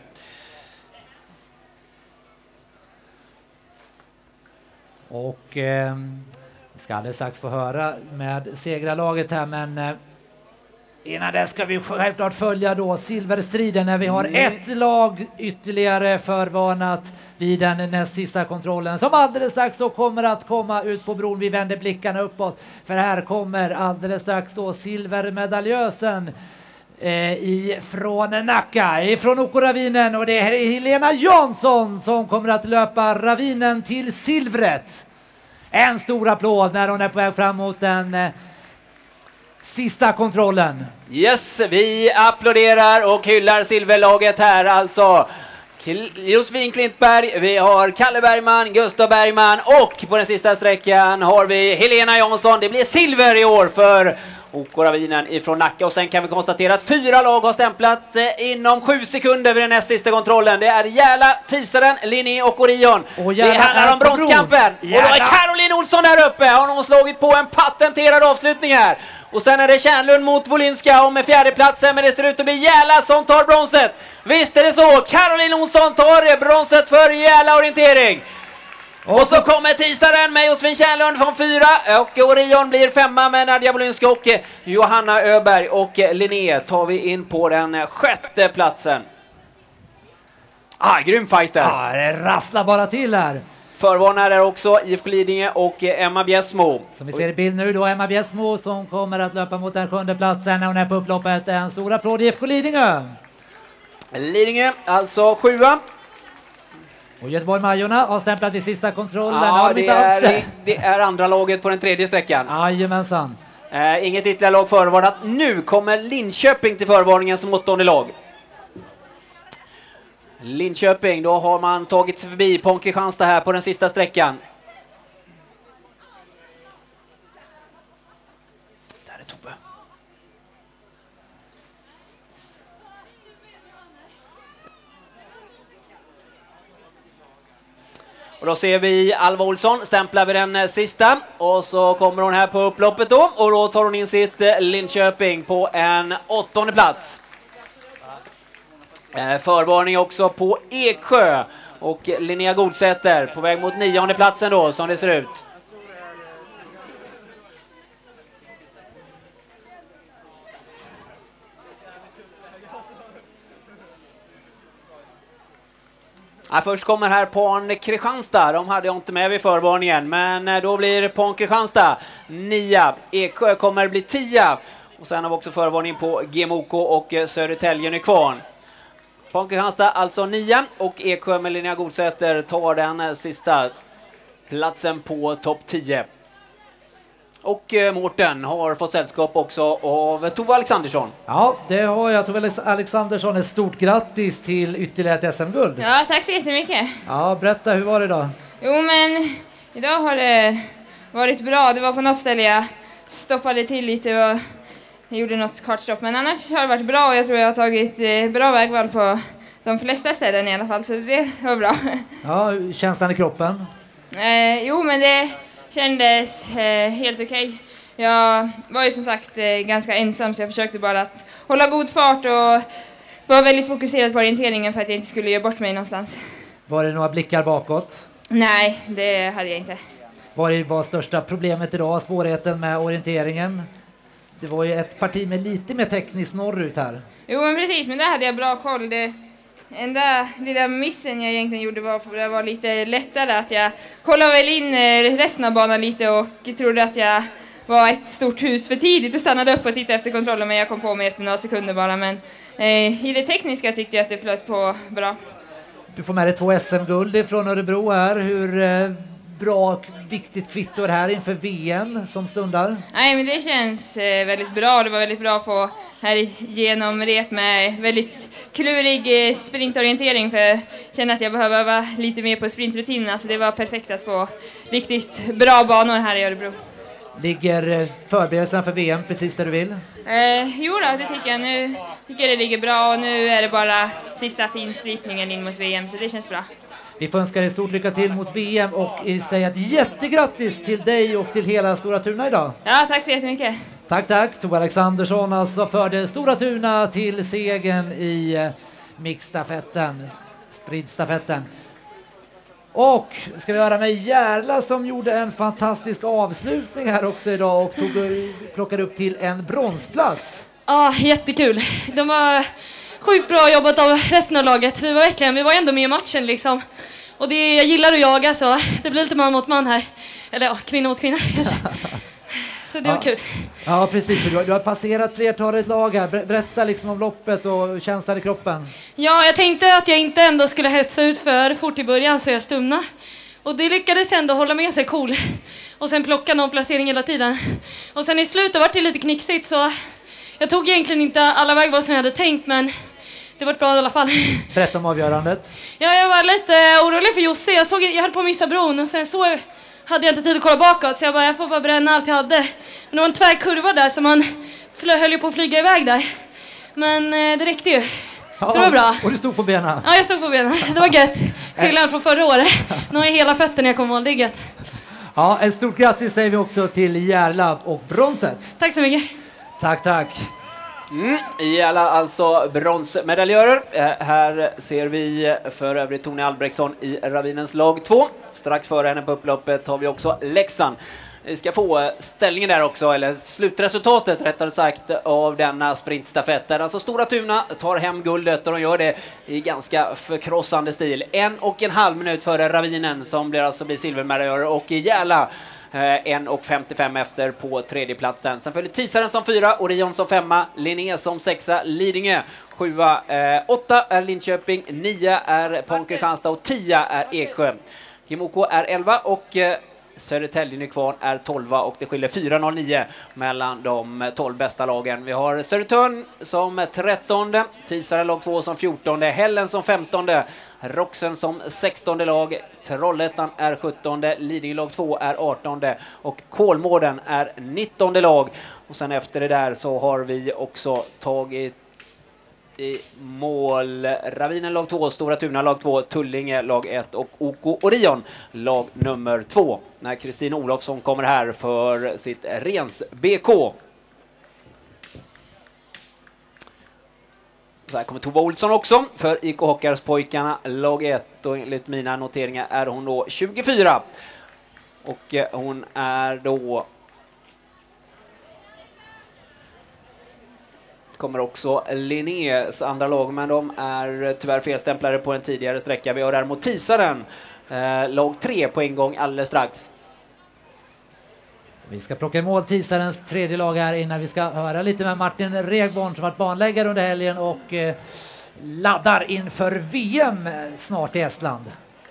Och eh, vi ska alldeles strax få höra med segrarlaget här, men eh, innan det ska vi självklart följa då silverstriden när vi har Mm. ett lag ytterligare förvarnat vid den näst sista kontrollen som alldeles strax då kommer att komma ut på bron. Vi vänder blickarna uppåt för här kommer alldeles strax då silvermedaljösen eh, ifrån Nacka, ifrån O K Ravinen, och det är Helena Jansson som kommer att löpa Ravinen till silvret. En stor applåd när hon är på väg fram mot den eh, sista kontrollen. Yes, vi applåderar och hyllar silverlaget här alltså. Josefin Klintberg, vi har Kalle Bergman, Gustav Bergman och på den sista sträckan har vi Helena Jansson. Det blir silver i år för O K Ravinen ifrån Nacka och sen kan vi konstatera att fyra lag har stämplat eh, inom sju sekunder vid den näst sista kontrollen. Det är Järla, Tisaren, Linné och Orion. Och Det Järla handlar är om på bron. bronskampen och då är Järla. Caroline Olsson där uppe. Har hon slagit på en patenterad avslutning här. Och sen är det Kärnlund mot Wolinska och med fjärdeplatsen, men det ser ut att bli Järla som tar bronset. Visst är det så, Caroline Olsson tar bronset för Järla orientering. Och så kommer Tisaren med Josefin Kärnlund från fyra och Orion blir femma med Nadja Wolinska och Johanna Öberg och Linné tar vi in på den sjätte platsen. Ah, grym fighter. Ja, det rasslar bara till här. Förvarnar är också I F K Lidingö och Emma Bjärsmo. Som vi ser i bild nu då, Emma Bjärsmo som kommer att löpa mot den sjunde platsen när hon är på upploppet. En stor applåd I F K Lidingö. Lidingö, alltså sjua. Och Göteborg-Majorna har stämplat vid sista kontrollen. Ja, det, det är, det är andra laget på den tredje sträckan. Jajamensan. Eh, inget ytterligare lag förvarnat. Nu kommer Linköping till förvarningen som åttonde lag. Linköping, då har man tagit sig förbi Pång Kristianstad här på den sista sträckan. Där är Tobbe. Och då ser vi Alva Olsson stämplar vid den sista. Och så kommer hon här på upploppet då. Och då tar hon in sitt Linköping på en åttonde plats. Förvarning också på Eksjö och Linnea Godsäter på väg mot nionde platsen då som det ser ut. Ja, först kommer här Pång Kristianstad, de hade jag inte med vid förvarningen, men då blir Pång Kristianstad nia, Eksjö kommer bli tia och sen har vi också förvarning på G M O K och Södertälje Nykvarn. Pång Kristianstad alltså nia och Eksjö med Linnea Godsäter tar den sista platsen på topp tio. Och eh, Mårten har fått sällskap också av Tove Alexandersson. Ja, det har jag. Tove Alexandersson, ett stort grattis till ytterligare ett S M-guld. Ja, tack så jättemycket. Ja, berätta, hur var det idag? Jo, men idag har det varit bra. Det var på något ställe jag stoppade till lite och jag gjorde något kartstopp. Men annars har det varit bra och jag tror jag har tagit eh, bra vägval på de flesta ställen i alla fall. Så det var bra. Ja, hur känns den i kroppen? Eh, jo, men det kändes eh, helt okej. Okay. Jag var ju som sagt eh, ganska ensam så jag försökte bara att hålla god fart och var väldigt fokuserad på orienteringen för att jag inte skulle göra bort mig någonstans. Var det några blickar bakåt? Nej, det hade jag inte. Vad var största problemet idag? Svårigheten med orienteringen? Det var ju ett parti med lite mer tekniskt norrut här. Jo, men precis, men där hade jag bra koll. Det enda lilla missen jag egentligen gjorde var för det var lite lättare att jag kollade väl in resten av banan lite och trodde att jag var ett stort hus för tidigt och stannade upp och tittade efter kontrollen, men jag kom på mig efter några sekunder bara. Men eh, i det tekniska tyckte jag att det flöt på bra. Du får med dig två S M-guld från Örebro här. Hur eh, bra och viktigt kvitto är det här inför V M som stundar? Nej, men det känns eh, väldigt bra. Det var väldigt bra att få här genom rep med väldigt klurig eh, sprintorientering, för jag känner att jag behöver öva lite mer på sprintrutinerna, så det var perfekt att få riktigt bra banor här i Örebro. Ligger eh, förberedelserna för V M precis där du vill? Eh, jo då, det tycker jag. Nu tycker jag det ligger bra och nu är det bara sista finslipningen in mot V M, så det känns bra. Vi får önska dig stort lycka till mot V M och säga ett jättegrattis till dig och till hela Stora Tuna idag. Ja, tack så jättemycket. Tack, tack. Tove Alexandersson alltså förde Stora Tuna till segern i eh, mixstafetten, spridstafetten. Och ska vi höra med Järla som gjorde en fantastisk avslutning här också idag och tog, plockade upp till en bronsplats. Ja, jättekul. De var sjukt bra jobbat av resten av laget. Vi var verkligen, vi var ändå med i matchen liksom. Och det, jag gillar att jaga, så det blir lite man mot man här. Eller ja, kvinna mot kvinna kanske. Så det ja. var kul. Ja, precis. Du har, du har passerat flertalet lag här. Berätta liksom om loppet och känslan i kroppen. Ja, jag tänkte att jag inte ändå skulle hetsa ut för fort i början så jag stumna. Och det lyckades ändå hålla med sig cool. Och sen plocka någon placering hela tiden. Och sen i slutet var det lite knixigt, så jag tog egentligen inte alla vägval som jag hade tänkt, men det var bra i alla fall. Berätta om avgörandet. Ja, jag var lite orolig för Josse. Jag, såg, jag höll på att missa bron och sen så hade jag inte tid att kolla bakåt, så jag bara, jag får bara bränna allt jag hade. Men det var en tvärkurva där så man höll ju på att flyga iväg där. Men eh, det räckte ju. Ja, så det var bra. Och du stod på benen? Ja, jag stod på benen. Det var gött. Skillnad från förra året. Nu har jag hela fötter när jag kommer mål. Det är gött. Ja, en stort grattis säger vi också till Järla och bronset. Tack så mycket. Tack, tack. Mm, Järla alltså bronsmedaljörer. Eh, här ser vi för övrigt Tone Albrektsson i Ravinens lag två. Strax före henne på upploppet har vi också Leksand. Vi ska få ställningen där också, eller slutresultatet rättare sagt, av denna sprintstafett. Där alltså Stora Tuna tar hem guldet och de gör det i ganska förkrossande stil. En och en halv minut före Ravinen som blir alltså blir silvermedaljör, och i Järla en och femtiofem efter på tredjeplatsen. Sen följer Tisaren som fyra, Orion som femma, Linné som sexa, Lidingö sjua, eh, åtta är Linköping, nio är Ponke Kristianstad och tio är Eksjö. Kimoko är elva och eh, Södertälje Nykvarn är tolva, och det skiljer fyra noll nio mellan de tolv bästa lagen. Vi har Södertörn som trettonde, Tisare lag två som fjortonde, Hällen som femtonde, Roxen som sextonde lag, Trollhättan är sjuttonde, Lidingö lag två är artonde och Kolmården är nittonde lag. Och sen efter det där så har vi också tagit i mål Ravinen lag två, Stora Tuna lag två, Tullinge lag ett och O K Orion lag nummer två. När Kristin Olofsson kommer här för sitt Rens B K. Så här kommer Tova Olsson också för I K Hockarspojkarna lag ett, och enligt mina noteringar är hon då tjugofyra. Och hon är då kommer också Linnés andra lag, men de är tyvärr felstämplade på en tidigare sträcka. Vi har däremot Tisaren, eh, lag tre på en gång alldeles strax. Vi ska plocka i mål Tisarens tredje lag här innan vi ska höra lite med Martin Regborn som varit banläggare under helgen och eh, laddar inför V M snart i Estland.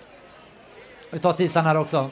Vi tar Tisaren här också.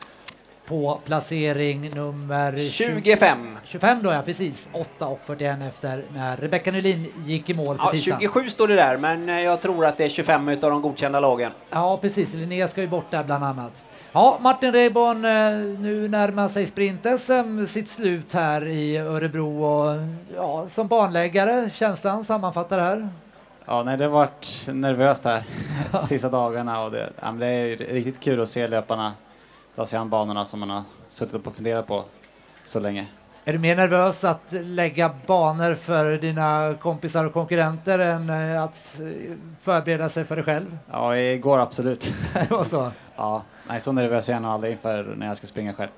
På placering nummer tjugofem. tjugofem då, ja precis. åtta och fyrtioen efter när Rebecca Nylin gick i mål för ja, Tisan. tjugosju står det där, men jag tror att det är tjugofem utav de godkända lagen. Ja precis, Linnea ska ju bort där bland annat. Ja, Martin Regborn, nu närmar sig sprint-S M sitt slut här i Örebro och ja, som banläggare, känslan sammanfattar här. Ja, nej, det har varit nervöst här sista dagarna och det, ja, men det är riktigt kul att se löparna ta sig an banorna som man har suttit och funderat på så länge. Är du mer nervös att lägga banor för dina kompisar och konkurrenter än att förbereda sig för dig själv? Ja, det går absolut. Det var så? Ja, nej, så nervös är jag nog aldrig inför när jag ska springa själv.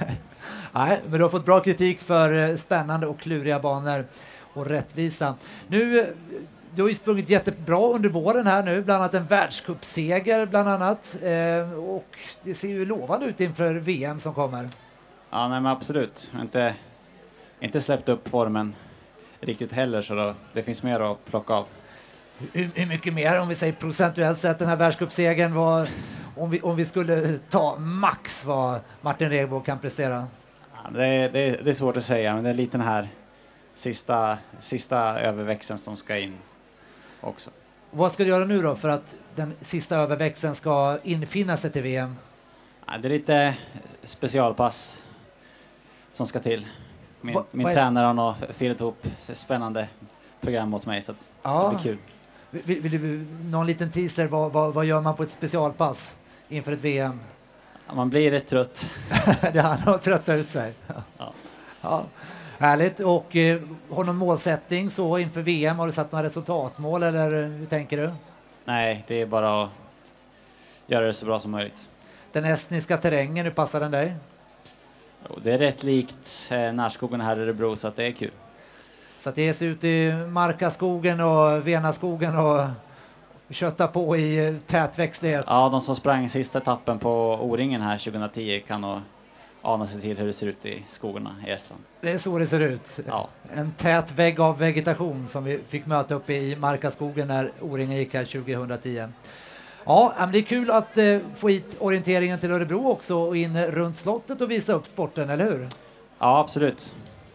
Nej, men du har fått bra kritik för spännande och kluriga banor och rättvisa. Nu, du har ju sprungit jättebra under våren här nu, bland annat en världscupseger bland annat. Eh, och det ser ju lovande ut inför V M som kommer. Ja, nej men absolut. Jag har inte, inte släppt upp formen riktigt heller, så då, det finns mer att plocka av. Hur, hur mycket mer, om vi säger procentuellt sett, den här världscupsegern var, om vi, om vi skulle ta max vad Martin Regborn kan prestera? Ja, det, det, det är svårt att säga, men det är lite den här sista, sista överväxeln som ska in också. Vad ska du göra nu då för att den sista överväxeln ska infinna sig till V M? Ja, det är lite specialpass som ska till. Min, Va, min tränare har nog firat ihop ett spännande program åt mig, så att ja. Det blir kul. Vill, vill du någon liten teaser, vad, vad, vad gör man på ett specialpass inför ett V M? Ja, man blir rätt trött. Det handlar om att trötta ut sig. Ja. Ja. Härligt. Och eh, har någon målsättning så inför V M? Har du satt några resultatmål eller hur tänker du? Nej, det är bara att göra det så bra som möjligt. Den estniska terrängen, hur passar den dig? Jo, det är rätt likt eh, närskogen här i Örebro, så att det är kul. Så att det ser ut i Markaskogen och Venaskogen och kötta på i tät växtlighet. Ja, de som sprang sista etappen på O-ringen här tjugohundratio kan nog ana sig till hur det ser ut i skogarna i Estland. Det är så det ser ut. Ja. En tät vägg av vegetation som vi fick möta uppe i Markaskogen när O-ringen gick här tjugohundratio. Ja, men det är kul att eh, få hit orienteringen till Örebro också och in runt slottet och visa upp sporten, eller hur? Ja, absolut.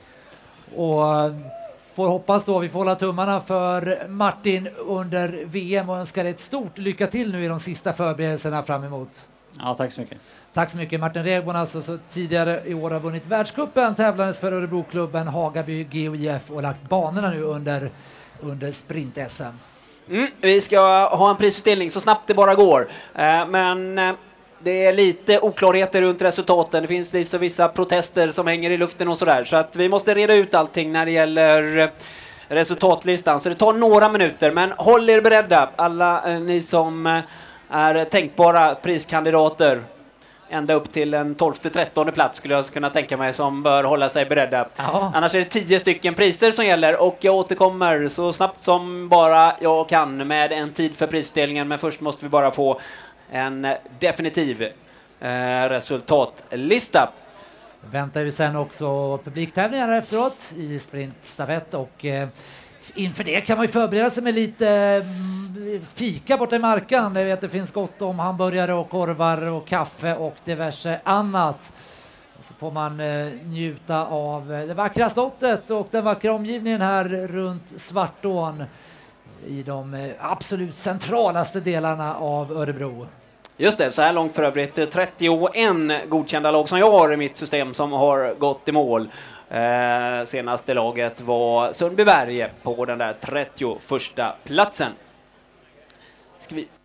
Och får hoppas då, vi får hålla tummarna för Martin under V M och önskar ett stort lycka till nu i de sista förberedelserna fram emot. Ja, tack så mycket. Tack så mycket. Martin Regborn alltså, så tidigare i år har vunnit världscupen, tävlandes för Örebroklubben Hagaby G O I F och lagt banorna nu under, under sprint-S M. Mm, vi ska ha en prisutdelning så snabbt det bara går, eh, men eh, det är lite oklarheter runt resultaten. Det finns vissa, vissa protester som hänger i luften och sådär, så att vi måste reda ut allting när det gäller resultatlistan. Så det tar några minuter, men håll er beredda, alla eh, ni som eh, är tänkbara priskandidater. ända upp till en tolfte trettonde plats skulle jag kunna tänka mig, som bör hålla sig beredda. Ja. Annars är det tio stycken priser som gäller, och jag återkommer så snabbt som bara jag kan med en tid för prisutdelningen, men först måste vi bara få en definitiv eh, resultatlista. Väntar vi sen också publiktävlingar efteråt i sprintstafett, och eh, inför det kan man ju förbereda sig med lite mm, fika borta i marken. Jag vet att det finns gott om hamburgare och korvar och kaffe och diverse annat. Och så får man eh, njuta av eh, det vackra slottet och den vackra omgivningen här runt Svartån i de eh, absolut centralaste delarna av Örebro. Just det, så här långt för övrigt trettioen godkända lag som jag har i mitt system som har gått i mål. Eh, senaste laget var Sundbyberg på den där trettioförsta platsen. Ska vi...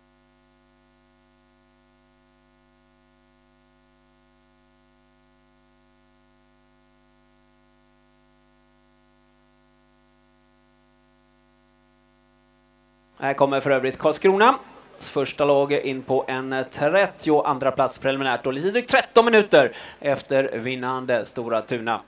Här kommer för övrigt Karlskrona. Första lag in på en trettioandra plats preliminärt och lite drygt tretton minuter efter vinnande Stora Tuna.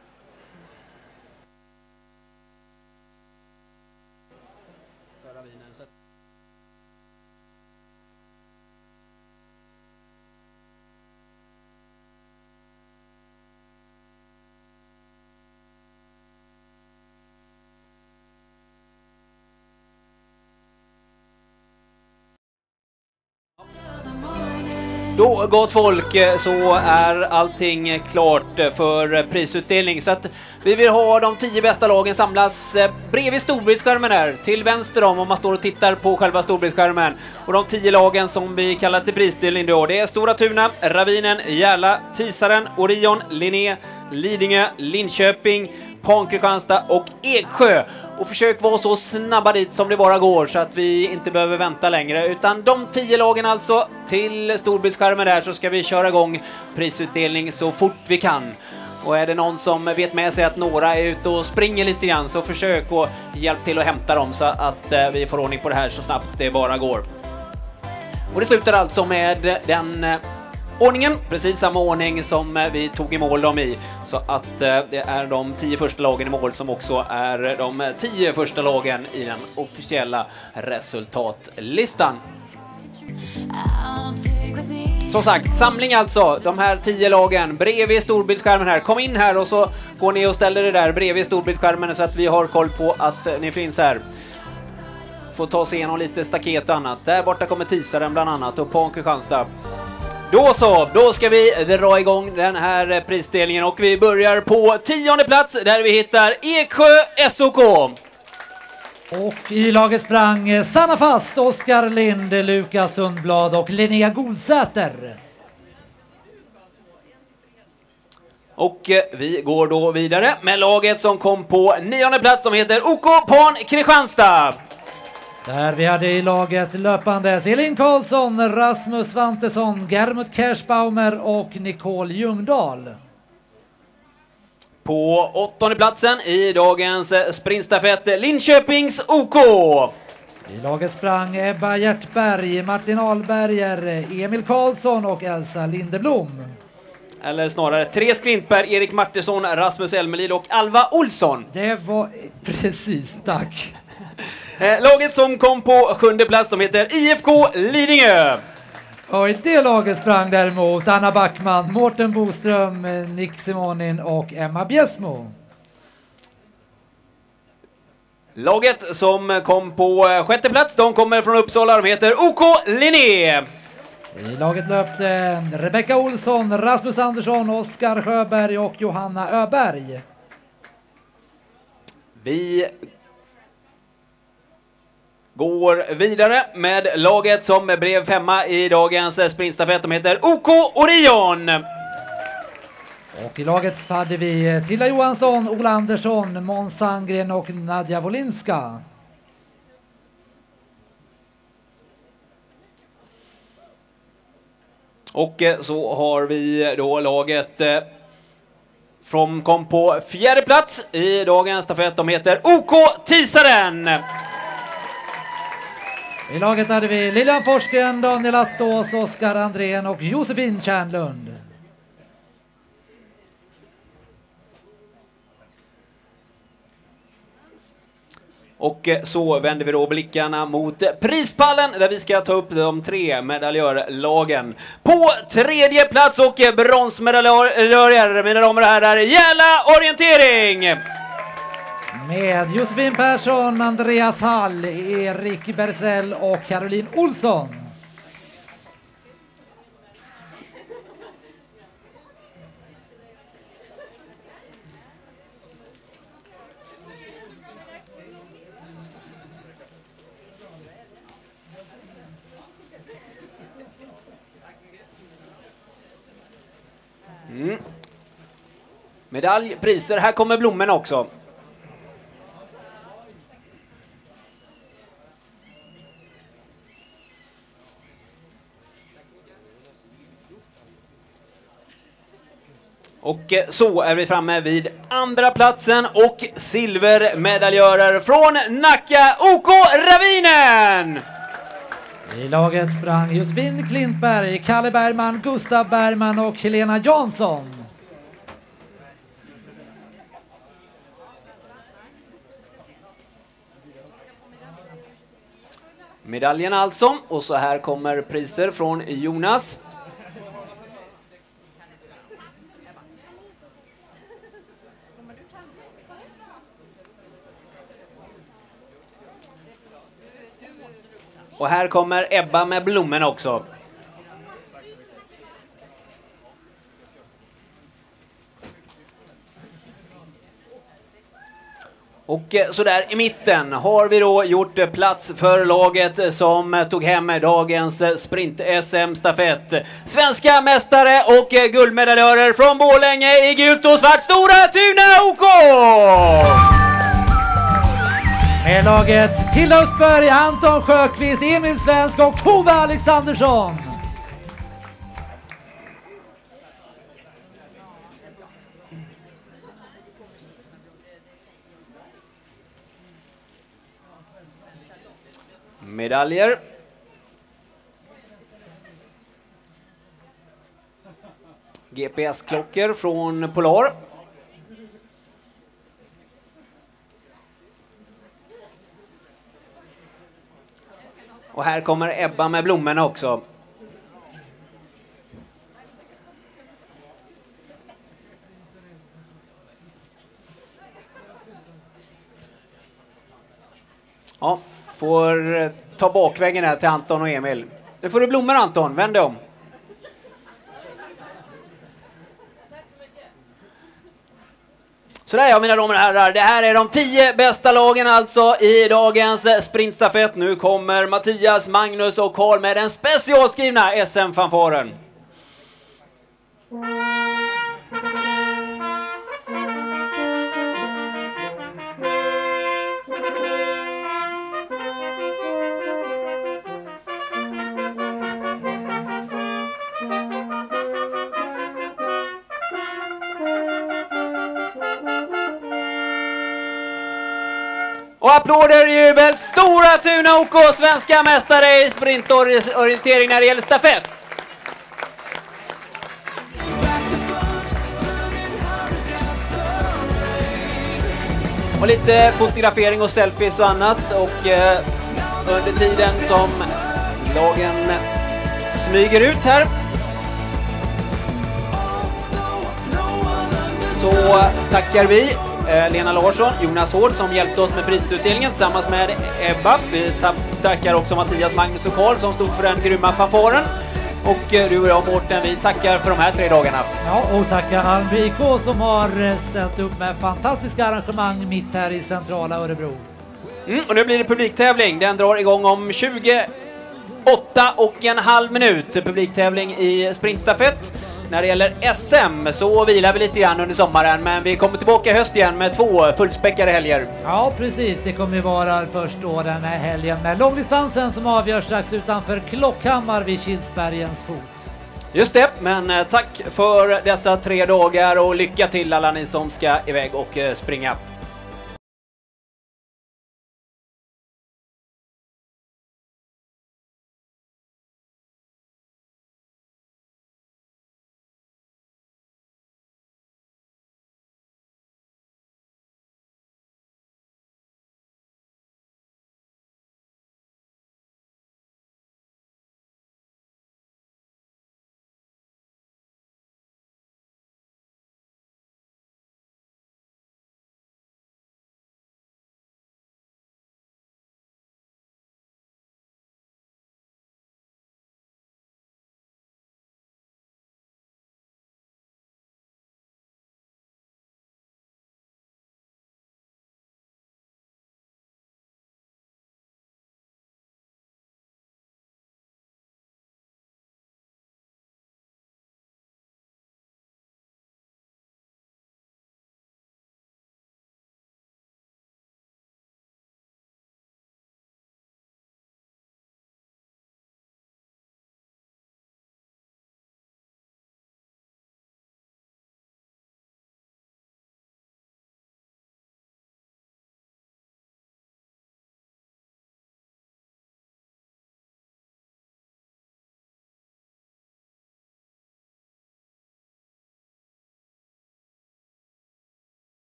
Då, gott folk, så är allting klart för prisutdelning. Så att vi vill ha de tio bästa lagen samlas bredvid storbildsskärmen här, till vänster om, om man står och tittar på själva storbildsskärmen. Och de tio lagen som vi kallar till prisutdelning då, det är Stora Tuna, Ravinen, Järla, Tisaren, Orion, Linné, Lidingö, Linköping, Pan-Kristianstad och Eksjö. Och försök vara så snabba dit som det bara går så att vi inte behöver vänta längre. Utan de tio lagen alltså till storbildsskärmen där, så ska vi köra igång prisutdelning så fort vi kan. Och är det någon som vet med sig att några är ute och springer lite grann, så försök och hjälp till att hämta dem så att eh, vi får ordning på det här så snabbt det bara går. Och det slutar alltså med den eh, ordningen, precis samma ordning som eh, vi tog i mål dem i. Så att eh, det är de tio första lagen i mål som också är de tio första lagen i den officiella resultatlistan. Som sagt, samling alltså, de här tio lagen bredvid storbildsskärmen här. Kom in här och så går ni och ställer det där bredvid storbildsskärmen så att vi har koll på att eh, ni finns här. Får ta sig igenom lite staket och annat. Där borta kommer Tisaren bland annat och Pan-Kristianstad. Då så, då ska vi dra igång den här prisdelningen och vi börjar på tionde plats där vi hittar Eksjö S O K. Och i laget sprang Sanna Fast, Oskar Lind, Lukas Sundblad och Linnea Godsäter. Och vi går då vidare med laget som kom på nionde plats, som heter O K Pan-Kristianstad. Där vi hade i laget löpandes Elin Karlsson, Rasmus Svantesson, Germut Kersbaumer och Nicole Ljungdahl. På åttonde platsen i dagens sprintstafett Linköpings O K. I laget sprang Ebba Hjärtberg, Martin Ahlberger, Emil Karlsson och Elsa Lindeblom. Eller snarare Therese Klintberg, Erik Martinsson, Rasmus Elmelid och Alva Olsson. Det var precis, tack. Laget som kom på sjunde plats, de heter I F K Lidingö. Och i det laget sprang däremot Anna Backman, Mårten Boström, Nick Simonin och Emma Bjäsmo. Laget som kom på sjätte plats, de kommer från Uppsala, de heter O K Linné. I laget löpte Rebecka Olsson, Rasmus Andersson, Oskar Sjöberg och Johanna Öberg. Vi går vidare med laget som blev femma i dagens sprintstafett. De heter O K Orion. Och i laget hade vi Tilla Johansson, Ola Andersson, Måns Sandgren och Nadja Wolinska. Och så har vi då laget som kom på fjärde plats i dagens stafett. De heter O K Tisaren. I laget hade vi Lilian Forsgren, Daniel Attås, Oskar Andrén och Josefin Kärnlund. Och så vänder vi då blickarna mot prispallen där vi ska ta upp de tre medaljörlagen. På tredje plats och bronsmedaljör, mina damer och herrar, Järla orientering! Med Josefin Persson, Andreas Hall, Erik Bergsell och Caroline Olsson. Mm. Medalj, priser, här kommer blommorna också. Och så är vi framme vid andra platsen och silvermedaljörer från Nacka O K Ravinen! I laget sprang Josefin Klintberg, Kalle Bergman, Gustav Bergman och Helena Jansson. Medaljen alltså, och så här kommer priser från Jonas. Och här kommer Ebba med blommorna också. Och så där i mitten har vi då gjort plats för laget som tog hem dagens sprint-S M-stafett. Svenska mästare och guldmedaljörer från Borlänge i gult och svart, Stora Tuna O K! Med laget till Östberg, Anton Sjöqvist, Emil Svensk och Tove Alexandersson. Medaljer. G P S-klockor från Polar. Och här kommer Ebba med blommorna också. Ja, får ta bakvägen här till Anton och Emil. Nu får du blommor, Anton, vänd dig om. Sådär ja, mina damer och herrar, det här är de tio bästa lagen alltså i dagens sprintstafett. Nu kommer Mattias, Magnus och Karl med den specialskrivna S M-fanfaren. Och applåder, jubel, Stora Tuna O K, svenska mästare i sprintorientering när det gäller stafett. Och lite fotografering och selfies och annat. Och eh, under tiden som lagen smyger ut här så tackar vi Lena Larsson, Jonas Hård som hjälpte oss med prisutdelningen tillsammans med Ebba. Vi tackar också Mattias, Magnus och Karl som stod för den grymma fanfaren. Och du och jag, Mårten, vi tackar för de här tre dagarna. Ja, och tackar Almby I K som har ställt upp med fantastiska arrangemang mitt här i centrala Örebro. Mm, och nu blir det publiktävling. Den drar igång om tjugoåtta och en halv minut. Publiktävling i sprintstafett. När det gäller S M så vilar vi lite grann under sommaren, men vi kommer tillbaka i höst igen med två fullspäckade helger. Ja, precis. Det kommer ju vara först då den här helgen med långdistansen som avgörs strax utanför Klockhammar vid Kilsbergens fot. Just det, men tack för dessa tre dagar och lycka till alla ni som ska iväg och springa.